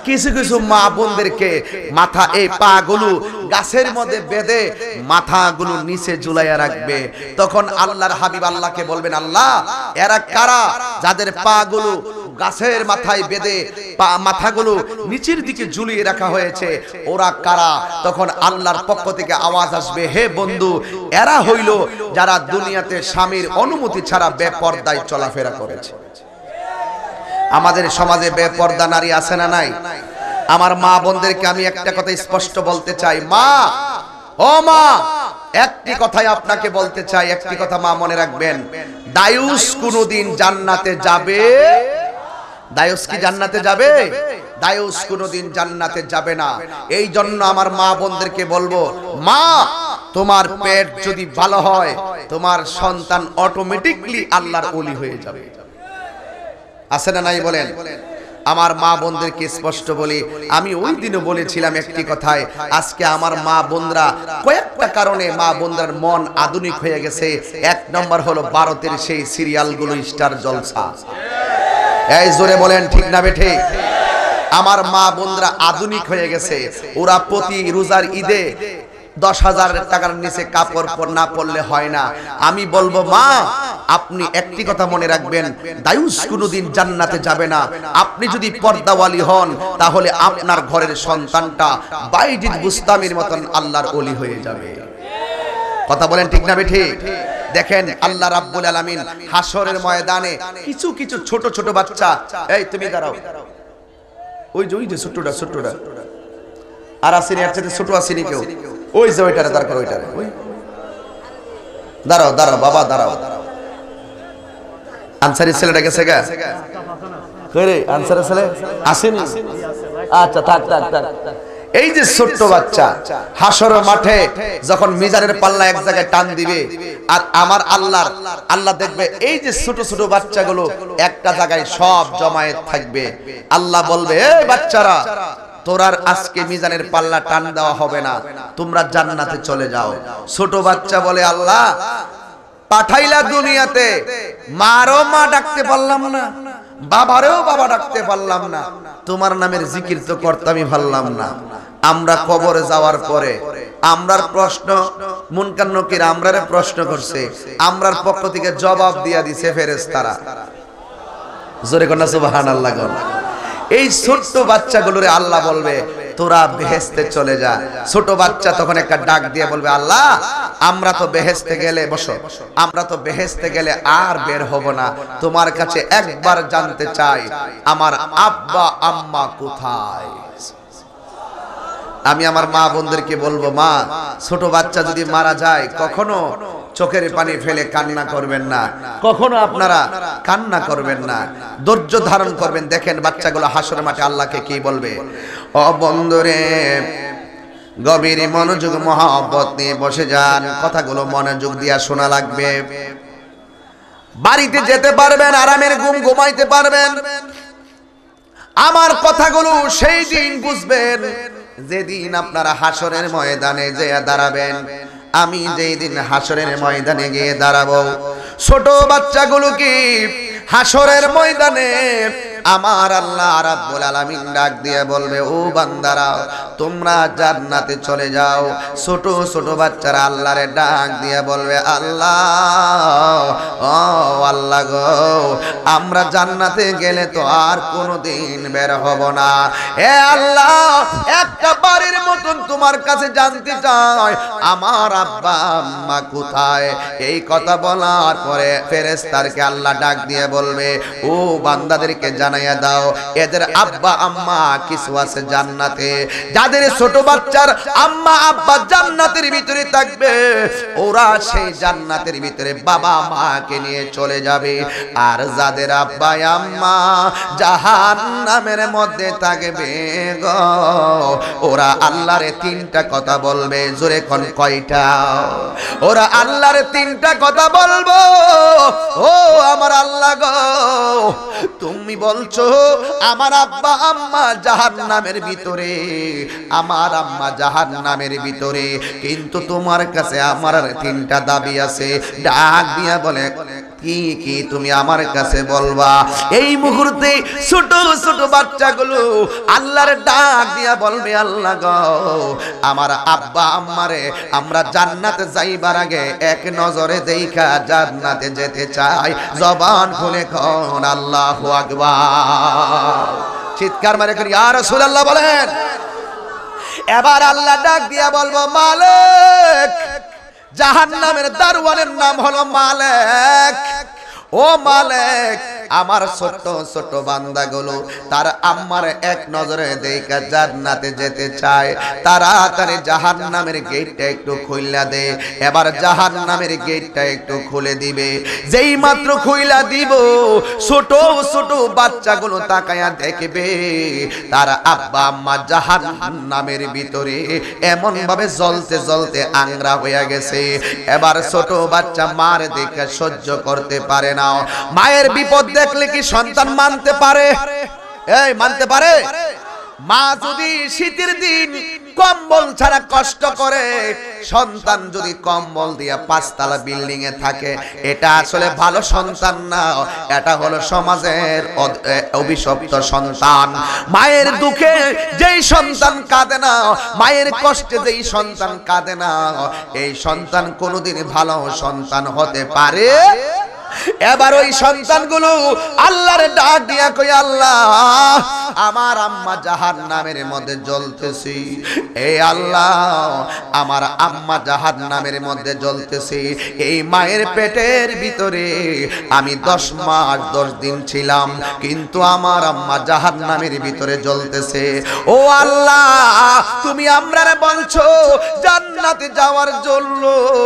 কিছু কিছু মা বোনদেরকে মাথা এই পা গুলো গাছের মধ্যে বেঁধে মাথাগুলো নিচে ঝুলাইয়া রাখবে। তখন আল্লাহর হাবিব আল্লাহকে বলবেন, আল্লাহ এরা কারা যাদের পা গুলো গাছের মাথায় বেঁধে পা মাথাগুলো নিচের দিকে ঝুলিয়ে রাখা হয়েছে, ওরা কারা? তখন আল্লাহর পক্ষ থেকে আওয়াজ আসবে, হে বন্ধু, এরা হইল যারা দুনিয়াতে স্বামীর অনুমতি ছাড়া বেপরদায় চলাফেরা করেছে। আমাদের সমাজে বেপরদা নারী আছে না নাই? আমার মা বোনদেরকে আমি একটা কথা স্পষ্ট বলতে চাই, মা ও মা, একটি কথাই আপনাকে বলতে চাই, একটি কথা মা মনে রাখবেন, দায়ুস কোনদিন জান্নাতে যাবে? দায়ুস কি জান্নাতে যাবে? দায়ুস কোনদিন জান্নাতে যাবে না। এই জন্য আমার মা বোনদেরকে বলবো, মা তোমার পেট যদি ভালো হয়, তোমার সন্তান অটোমেটিকলি আল্লাহর ওলি হয়ে যাবে। আছে না নাই বলেন? আমার মা বোনদেরকে স্পষ্ট বলি, আমি ওই দিনও বলেছিলাম একটি কথায়, আজকে আমার মা বোনরা কয়েকটা কারণে মা বোনদের মন আধুনিক হয়ে গেছে। এক নম্বর হলো ভারতের সেই সিরিয়ালগুলো, স্টার জলসা। এই জোরে বলেন ঠিক না বেঠে? আমার মা বোনরা আধুনিক হয়ে গেছে। ওরা প্রতি রোজার ঈদে দশ হাজার টাকার নিচে কাপড় না পরলে হয় না। আমি বলবো, মা আপনি একটি কথা মনে রাখবেন, দায়ুস কোনদিন জান্নাতে যাবে না। আপনি যদি পর্দাওয়ালি হন, তাহলে আপনার ঘরের সন্তানটা বাইজিদ বুস্তামির মতন আল্লাহর ওলি হয়ে যাবে। কথা বলেন ঠিক না বেঠি? দেখেন আল্লাহ রাব্বুল আলামিন হাসরের ময়দানে কিছু কিছু ছোট ছোট বাচ্চা, এই তুমি দাঁড়াও, ওই যে ওই যে ছোটটা ছোটটা আর আসেনি, এর সাথে ছোট আসেনি কেউ, ওই যে ওইটারে দরকার, ওইটারে দাঁড়াও দাঁড়াও বাবা দাঁড়াও। আনসারি ছেলেটা গেছে গা? কই আনসারি ছেলে আসেনি? আচ্ছা থাক থাক থাক। এই যে ছোট্ট বাচ্চা হাসর মাঠে যখন মিজানের পাল্লা এক জায়গায় টান দিবে, আর আমার আল্লাহর আল্লাহ দেখবে এই যে ছোট ছোট বাচ্চাগুলো একটা জায়গায় সব জমায়েত থাকবে। আল্লাহ বলবে, এই বাচ্চারা, তোরার আজকে মিজানের পাল্লা টান দেওয়া হবে না, তোমরা জান্নাতে চলে যাও। ছোট বাচ্চা বলে, আল্লাহ পাঠাইলা দুনিয়াতে, মারও মা ডাকতে পারলাম না, বাবারেও বাবা ডাকতে পারলাম না, তোমার নামের জিকির তো করতে আমি পারলাম না। আমরা কবরে যাওয়ার পরে আমরার প্রশ্ন মুনকার নকির আমরারে প্রশ্ন করছে, আমরার পক্ষ থেকে জবাব দিয়া দিছে ফেরেশতারা। জোরে কন্যা সুবহানাল্লাহ। এই ছোট্ট বাচ্চাগুলোরে আল্লাহ বলবে, তোরা বেহেশতে চলে যা। ছোট বাচ্চা তখন একটা ডাক দিয়ে বলবে, আল্লাহ আমরা তো বেহেশতে গেলে, বসো, আমরা তো বেহেশতে গেলে আর বের হব না, তোমার কাছে একবার জানতে চাই আমার আব্বা আম্মা কোথায়। আমি আমার মা বোনদেরকে বলবো, মা ছোট বাচ্চা যদি মারা যায় কখনো চোখের পানি ফেলে কান্না করবেন না, কখনো আপনারা কান্না করবেন না, ধৈর্য ধারণ করবেন। দেখেন বাচ্চাগুলো হাসর মাঠে আল্লাহকে কি বলবে, ও বন্ধুরে গভীর মনোযোগ মহব্বত নিয়ে বসে যান, কথাগুলো মনোযোগ দিয়া শোনা লাগবে। বাড়িতে যেতে পারবেন, আরামের ঘুম ঘুমাইতে পারবেন। আমার কথাগুলো সেই দিন বুঝবেন যেদিন আপনারা হাসরের ময়দানে যেয়ে দাঁড়াবেন। আমি যেই দিন হাসরের ময়দানে গিয়ে দাঁড়াবো, ছোট বাচ্চাগুলো কি হাসরের ময়দানে আমার আল্লাহ রাব্বুল আলামিন ডাক দিয়ে বলবে, ও বান্দারা তোমরা জান্নাতে চলে যাও। ছোট ছোট বাচ্চারা আল্লাহরে ডাক দিয়ে বলবে, আল্লাহ ও আল্লাহ গো, আমরা জান্নাতে গেলে তো আর কোনোদিন বের হব না। হে আল্লাহ, একটা বাড়ির মতন তোমার কাছে জানতে চাই আমার আব্বা আম্মা কোথায়। এই কথা বলার পরে ফেরেশতাদেরকে আল্লাহ ডাক দিয়ে বলবে, ও বান্দাদেরকে জানাইয়া দাও এদের আব্বা আম্মা কিছু আছে জান্নাতে। যাদের ছোট বাচ্চার আম্মা আব্বা জান্নাতের ভিতরে থাকবে, ওরা সেই জান্নাতের ভিতরে বাবা মাকে নিয়ে চলে যাবে। আর যাদের আব্বা আম্মা জাহান্নামের মধ্যে থাকবে গো, ওরা আল্লাহরে তিনটা কথা বলবে। জোরে কোন কয়টা? ওরা আল্লাহরে তিনটা কথা বলবো, ও আমার আল্লাহ গো, তুমি বলছো আমার আব্বা আম্মা জাহান্নামের ভিতরে, আমার আম্মা জাহান্নামের ভিতরে, কিন্তু তোমার কাছে আমার তিনটা দাবি আছে। ডাক দিয়া বলে, কি কি তুমি আমার কাছে বলবা। এই মুহূর্তে ছোট ছোট বাচ্চাগুলো আল্লাহর ডাক দিয়া বলবে, আল্লাহ গো, আমার আব্বা আম্মারে আমরা জান্নাতে যাইবার আগে এক নজরে দেখা জান্নাতে যেতে চাই। জবান খুলে কোন আল্লাহু আকবার, চিৎকার মারে করি ইয়া রাসূলুল্লাহ বলেন। এবার আল্লাহ ডাক দিয়া বলবো, মালিক, জাহান্নামের দারওয়ানের নাম হলো মালিক। ও মালিক, আমার ছোট ছোট বান্দাগুলো তার আম্মার এক নজরে দেখা জান্নাতে যেতে চায়, তাড়াতাড়ি জাহান্নামের গেটটা একটু খুইলা দে। এবার জাহান্নামের গেটটা একটু খুলে দিবে। যেই মাত্র খুইলা দিব, ছোট ছোট বাচ্চাগুলো তাকায়া দেখবে তার আব্বা আম্মা জাহান্নামের ভিতরে এমন ভাবে জ্বলতে জ্বলতে আংরা হয়ে গেছে। এবার ছোট বাচ্চা মার দেখে সহ্য করতে পারে না। মায়ের বিপদ দেখলে কি সন্তান মানতে পারে? এই মানতে পারে? মা যদি শীতের দিন কম্বল ছাড়া কষ্ট করে, সন্তান যদি কম্বল দিয়ে পাঁচতলা বিল্ডিং এ থাকে, এটা আসলে ভালো সন্তান না, এটা হলো সমাজের অভিশপ্ত সন্তান। মায়ের দুঃখে যেই সন্তান কাঁদে না, মায়ের কষ্টে যেই সন্তান কাঁদে না, এই সন্তান কোনোদিন ভালো সন্তান হতে পারে। এবার ওই সন্তানগুলো আল্লাহর ডাক দিয়া কই, আল্লাহ, আমার আম্মা জাহান্নামের মধ্যে জ্বলতেছি। এই আল্লাহ, আমার আম্মা জাহান্নামের মধ্যে জ্বলতেছি। এই মায়ের পেটের ভিতরে আমি দশ মাস দশ দিন ছিলাম, কিন্তু আমার আম্মা জাহান্নামের ভিতরে জ্বলতেছে। ও আল্লাহ, তুমি আমরারে বলছো জান্নাতে যাওয়ার জন্য।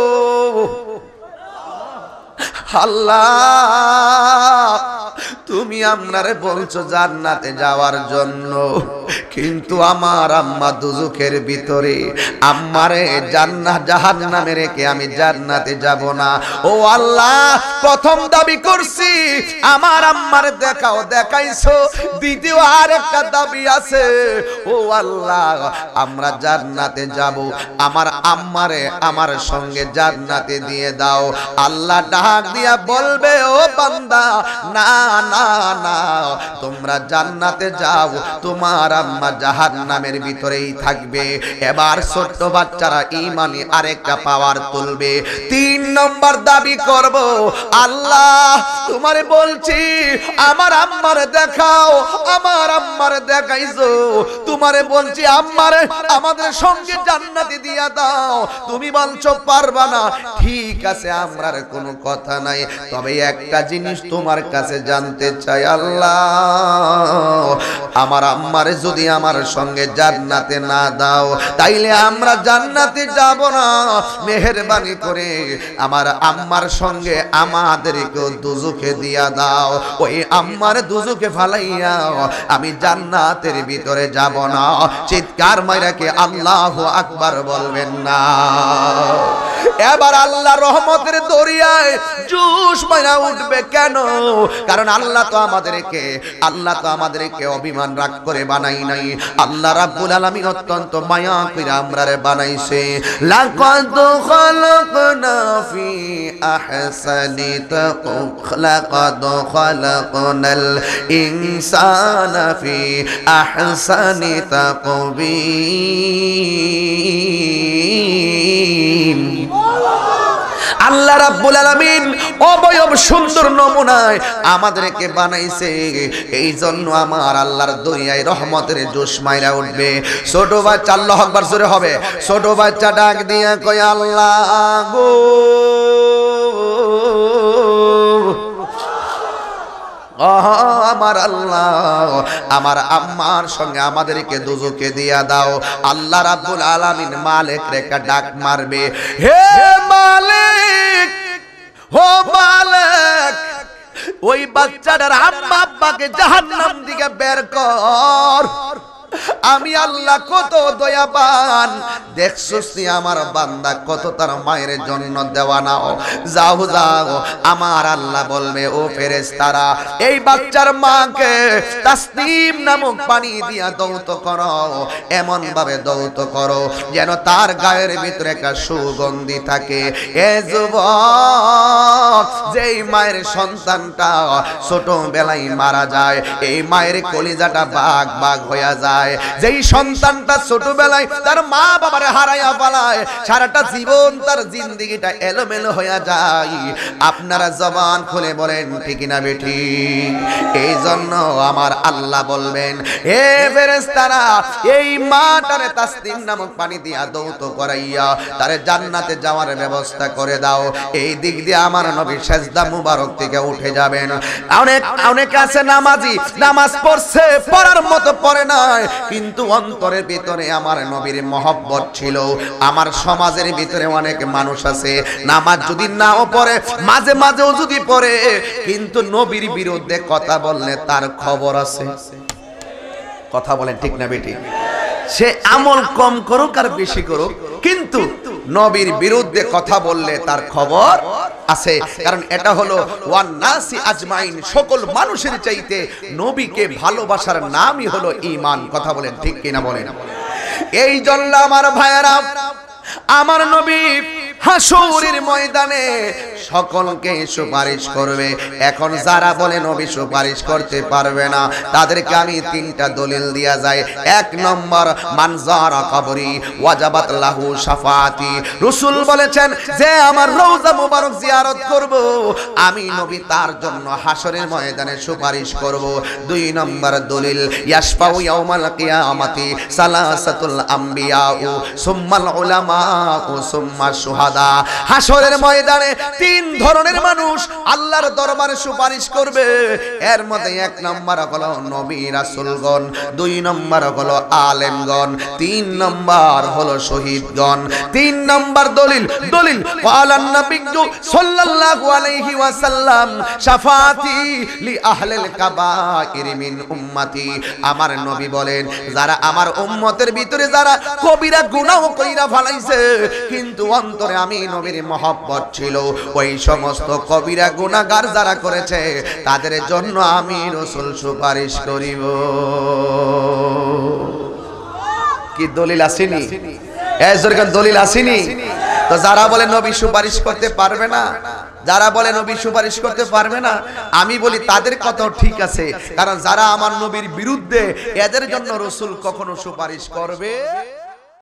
আল্লাহ, তুমি আমরারে বলছো জান্নাতে যাওয়ার জন্য, কিন্তু আমার আম্মা দুজখের ভিতরে, আম্মারে জান্নাত জাহান্নামে রেখে আমি জান্নাতে যাব না। ও আল্লাহ, প্রথম দাবি করছি আমার আম্মারে দেখাও, দেখাইছো। দ্বিতীয় আর একটা দাবি আছে, ও আল্লাহ, আমরা জান্নাতে যাব, আমার আম্মারে আমার সঙ্গে জান্নাতে দিয়ে দাও। আল্লাহ ডাক দিয়া বলবে, ও বান্দা, না না না, তোমরা জান্নাতে যাও, তোমার আম্মা জাহান্নামের ভিতরেই থাকবে। এবার ছোট্ট বাচ্চারা ঈমানি আরেকটা পাওয়ার তুলবে। তিন নম্বর দাবি করব, আল্লাহ, তোমারে বলছি আমার আম্মারে দেখাও, আমার আম্মারে দেখাইছো। তোমারে বলছি আম্মারে আমাদের সঙ্গে জান্নাতে দিয়া দাও, তুমি বলছো পারবা না। ঠিক আছে, আমরার কোনো কথা নাই, তবে একটা জিনিস তোমার কাছে জানতে চাই, আল্লাহ, আমার আম্মারে যদি আমার সঙ্গে জান্নাতে না দাও, তাইলে আমরা জান্নাতে যাব না। মেহেরবানি করে আমার আম্মার সঙ্গে আমাদেরকে দুজখে দিয়া দাও। ওই আম্মার দুজখে ফালাইয়া আমি জান্নাতের ভিতরে যাব না। চিৎকার মাইরা কে আল্লাহু আকবার বলবেন না? এবার আল্লাহ রহমতের দরিয়ায় জুস মাইরা উঠবে। কেন? কারণ আল্লাহ তো আমাদেরকে আল্লাহ তো আমাদেরকে অভিমান রাগ করে বানাই নাই। আল্লাহ রাব্বুল আলামিন অত্যন্ত মায়া করে আমরারে বানাইছে। লাকাদ খালাকনা ফি আহসানি তাকওয়িম, লাকাদ খালাকনাল ইনসানা ফি আহসানি তাকওয়িম। আল্লাহ রাব্বুল আলামিন অবয়ব সুন্দর নমুনায় আমাদেরকে বানাইছে। এই জন্য আমার আল্লাহর দরিয়ায় রহমতের জোশ মাইরা উঠবে। ছোট বাচ্চা, আল্লাহু আকবার জোরে হবে, ছোট বাচ্চা ডাক দিয়া কয়, আল্লাহ গো, আমার আল্লাহ, আমার আম্মার সঙ্গে আমাদেরকে দুজখে দিয়া দাও। আল্লাহ রাব্বুল আলামিন মালিক রেখা ডাক মারবে, হে মালিক, ও মালিক, ওই বাচ্চাটার আম্মা আব্বাকে জাহান্নাম দিকে বের কর। আমি আল্লাহ কত দয়াবান, দেখছস নি আমার বান্দা কত তার মায়ের জন্য দেওয়ানা। যাও যাও, আমার আল্লাহ বলবে ও ফেরেশতারা এই বাচ্চার মাকে তাসনিম নামক পানি দিয়া দৌত করো, এমন ভাবে দৌত করো যেন তার গায়ের ভিতরে একটা সুগন্ধি থাকে। এ যুবক, যেই মায়ের সন্তানটা ছোট বেলায় মারা যায়, এই মায়ের কলিজাটা বাগ বাগ হইয়া যায়। যেই সন্তানটা ছোটবেলায় তার মা বাবারে হারাইয়া পালায়, সারাটা জীবন তার জিন্দেগিটা এলোমেলো হইয়া যায়। আপনারা জবান খুলে বলেন ঠিক না বেঠি? এই জন্য আমার আল্লাহ বলবেন হে ফেরেশতারা এই মাটারে তাসনিম নামক পানি দিয়া দৌত করাইয়া তারে জান্নাতে যাওয়ার ব্যবস্থা করে দাও। এই দিক দিয়ে আমার নবী সেজদা মুবারক থেকে উঠে যাবেন। অনেক অনেক আছে নামাজি, নামাজ পড়ছে, পড়ার মতো পড়ে নাই, কিন্তু অন্তরের ভিতরে আমার নবীর মহব্বত ছিল। আমার সমাজের ভিতরে অনেক মানুষ আছে নামাজ যদি নাও পড়ে, মাঝে মাঝেও যদি পড়ে, কিন্তু নবীর বিরুদ্ধে কথা বললে তার খবর আছে। কথা বলেন ঠিক না বেটি? সে আমল কম করুক আর বেশি করুক, কিন্তু নবীর বিরুদ্ধে কথা বললে তার খবর আছে। কারণ এটা হলো ওয়ান নাসি আজমাইন, সকল মানুষের চাইতে নবীকে ভালোবাসার নামই হলো ঈমান। কথা বলেন ঠিক কিনা বলেন? এই জন্য আমার ভাইয়েরা, আমার নবী হাসরের ময়দানে সকলকে সুপারিশ করবে। এখন যারা বলে নবী সুপারিশ করতে পারবে না, তাদেরকে আমি তিনটা দলিল দিয়া যায়। এক নম্বর, মান যারা কবরি ওয়াজাবাত লাহু শাফাআতি। রাসূল বলেছেন যে আমার রওজা মুবারক জিয়ারত করব, আমি নবী তার জন্য হাসরের ময়দানে সুপারিশ করব। দুই নম্বর দলিল, ইয়াশফাউ ইয়াউমাল কিয়ামাতি সালাসাতুল আম্বিয়া ও সুম্মাল উলামা ও সুম্মা শুহাদা। হাসরের ময়দানে তিন ধরনের মানুষ আল্লাহর দরবারে সুপারিশ করবে। এর মধ্যে এক নম্বর হলো নবী রাসূলগণ, দুই নম্বর হলো আলেমগণ, তিন নম্বর হলো শহীদগণ। তিন নম্বর দলিল দলিল ক্বালান নবিয়্যু সাল্লাল্লাহু আলাইহি ওয়াসাল্লাম শাফাআতি লি আহলিল কাবাইর মিন উম্মতি। আমার নবী বলেন যারা আমার উম্মতের ভিতরে যারা কবিরা গুনাহ কইরা ফলাইছে, কিন্তু অন্তরে আমি নবীর মহব্বত ছিল, ওই সমস্ত কবিরা গুনাহগার যারা করেছে তাদের জন্য আমি রাসূল সুপারিশ করিব। কি দলিল আসেনি? এজরকান দলিল আসেনি? তো যারা বলে নবী সুপারিশ করতে পারবে না, যারা বলে নবী সুপারিশ করতে পারবে না, আমি বলি তাদের কথাও ঠিক আছে। কারণ যারা আমার নবীর বিরুদ্ধে, এদের জন্য রাসূল কখনো সুপারিশ করবে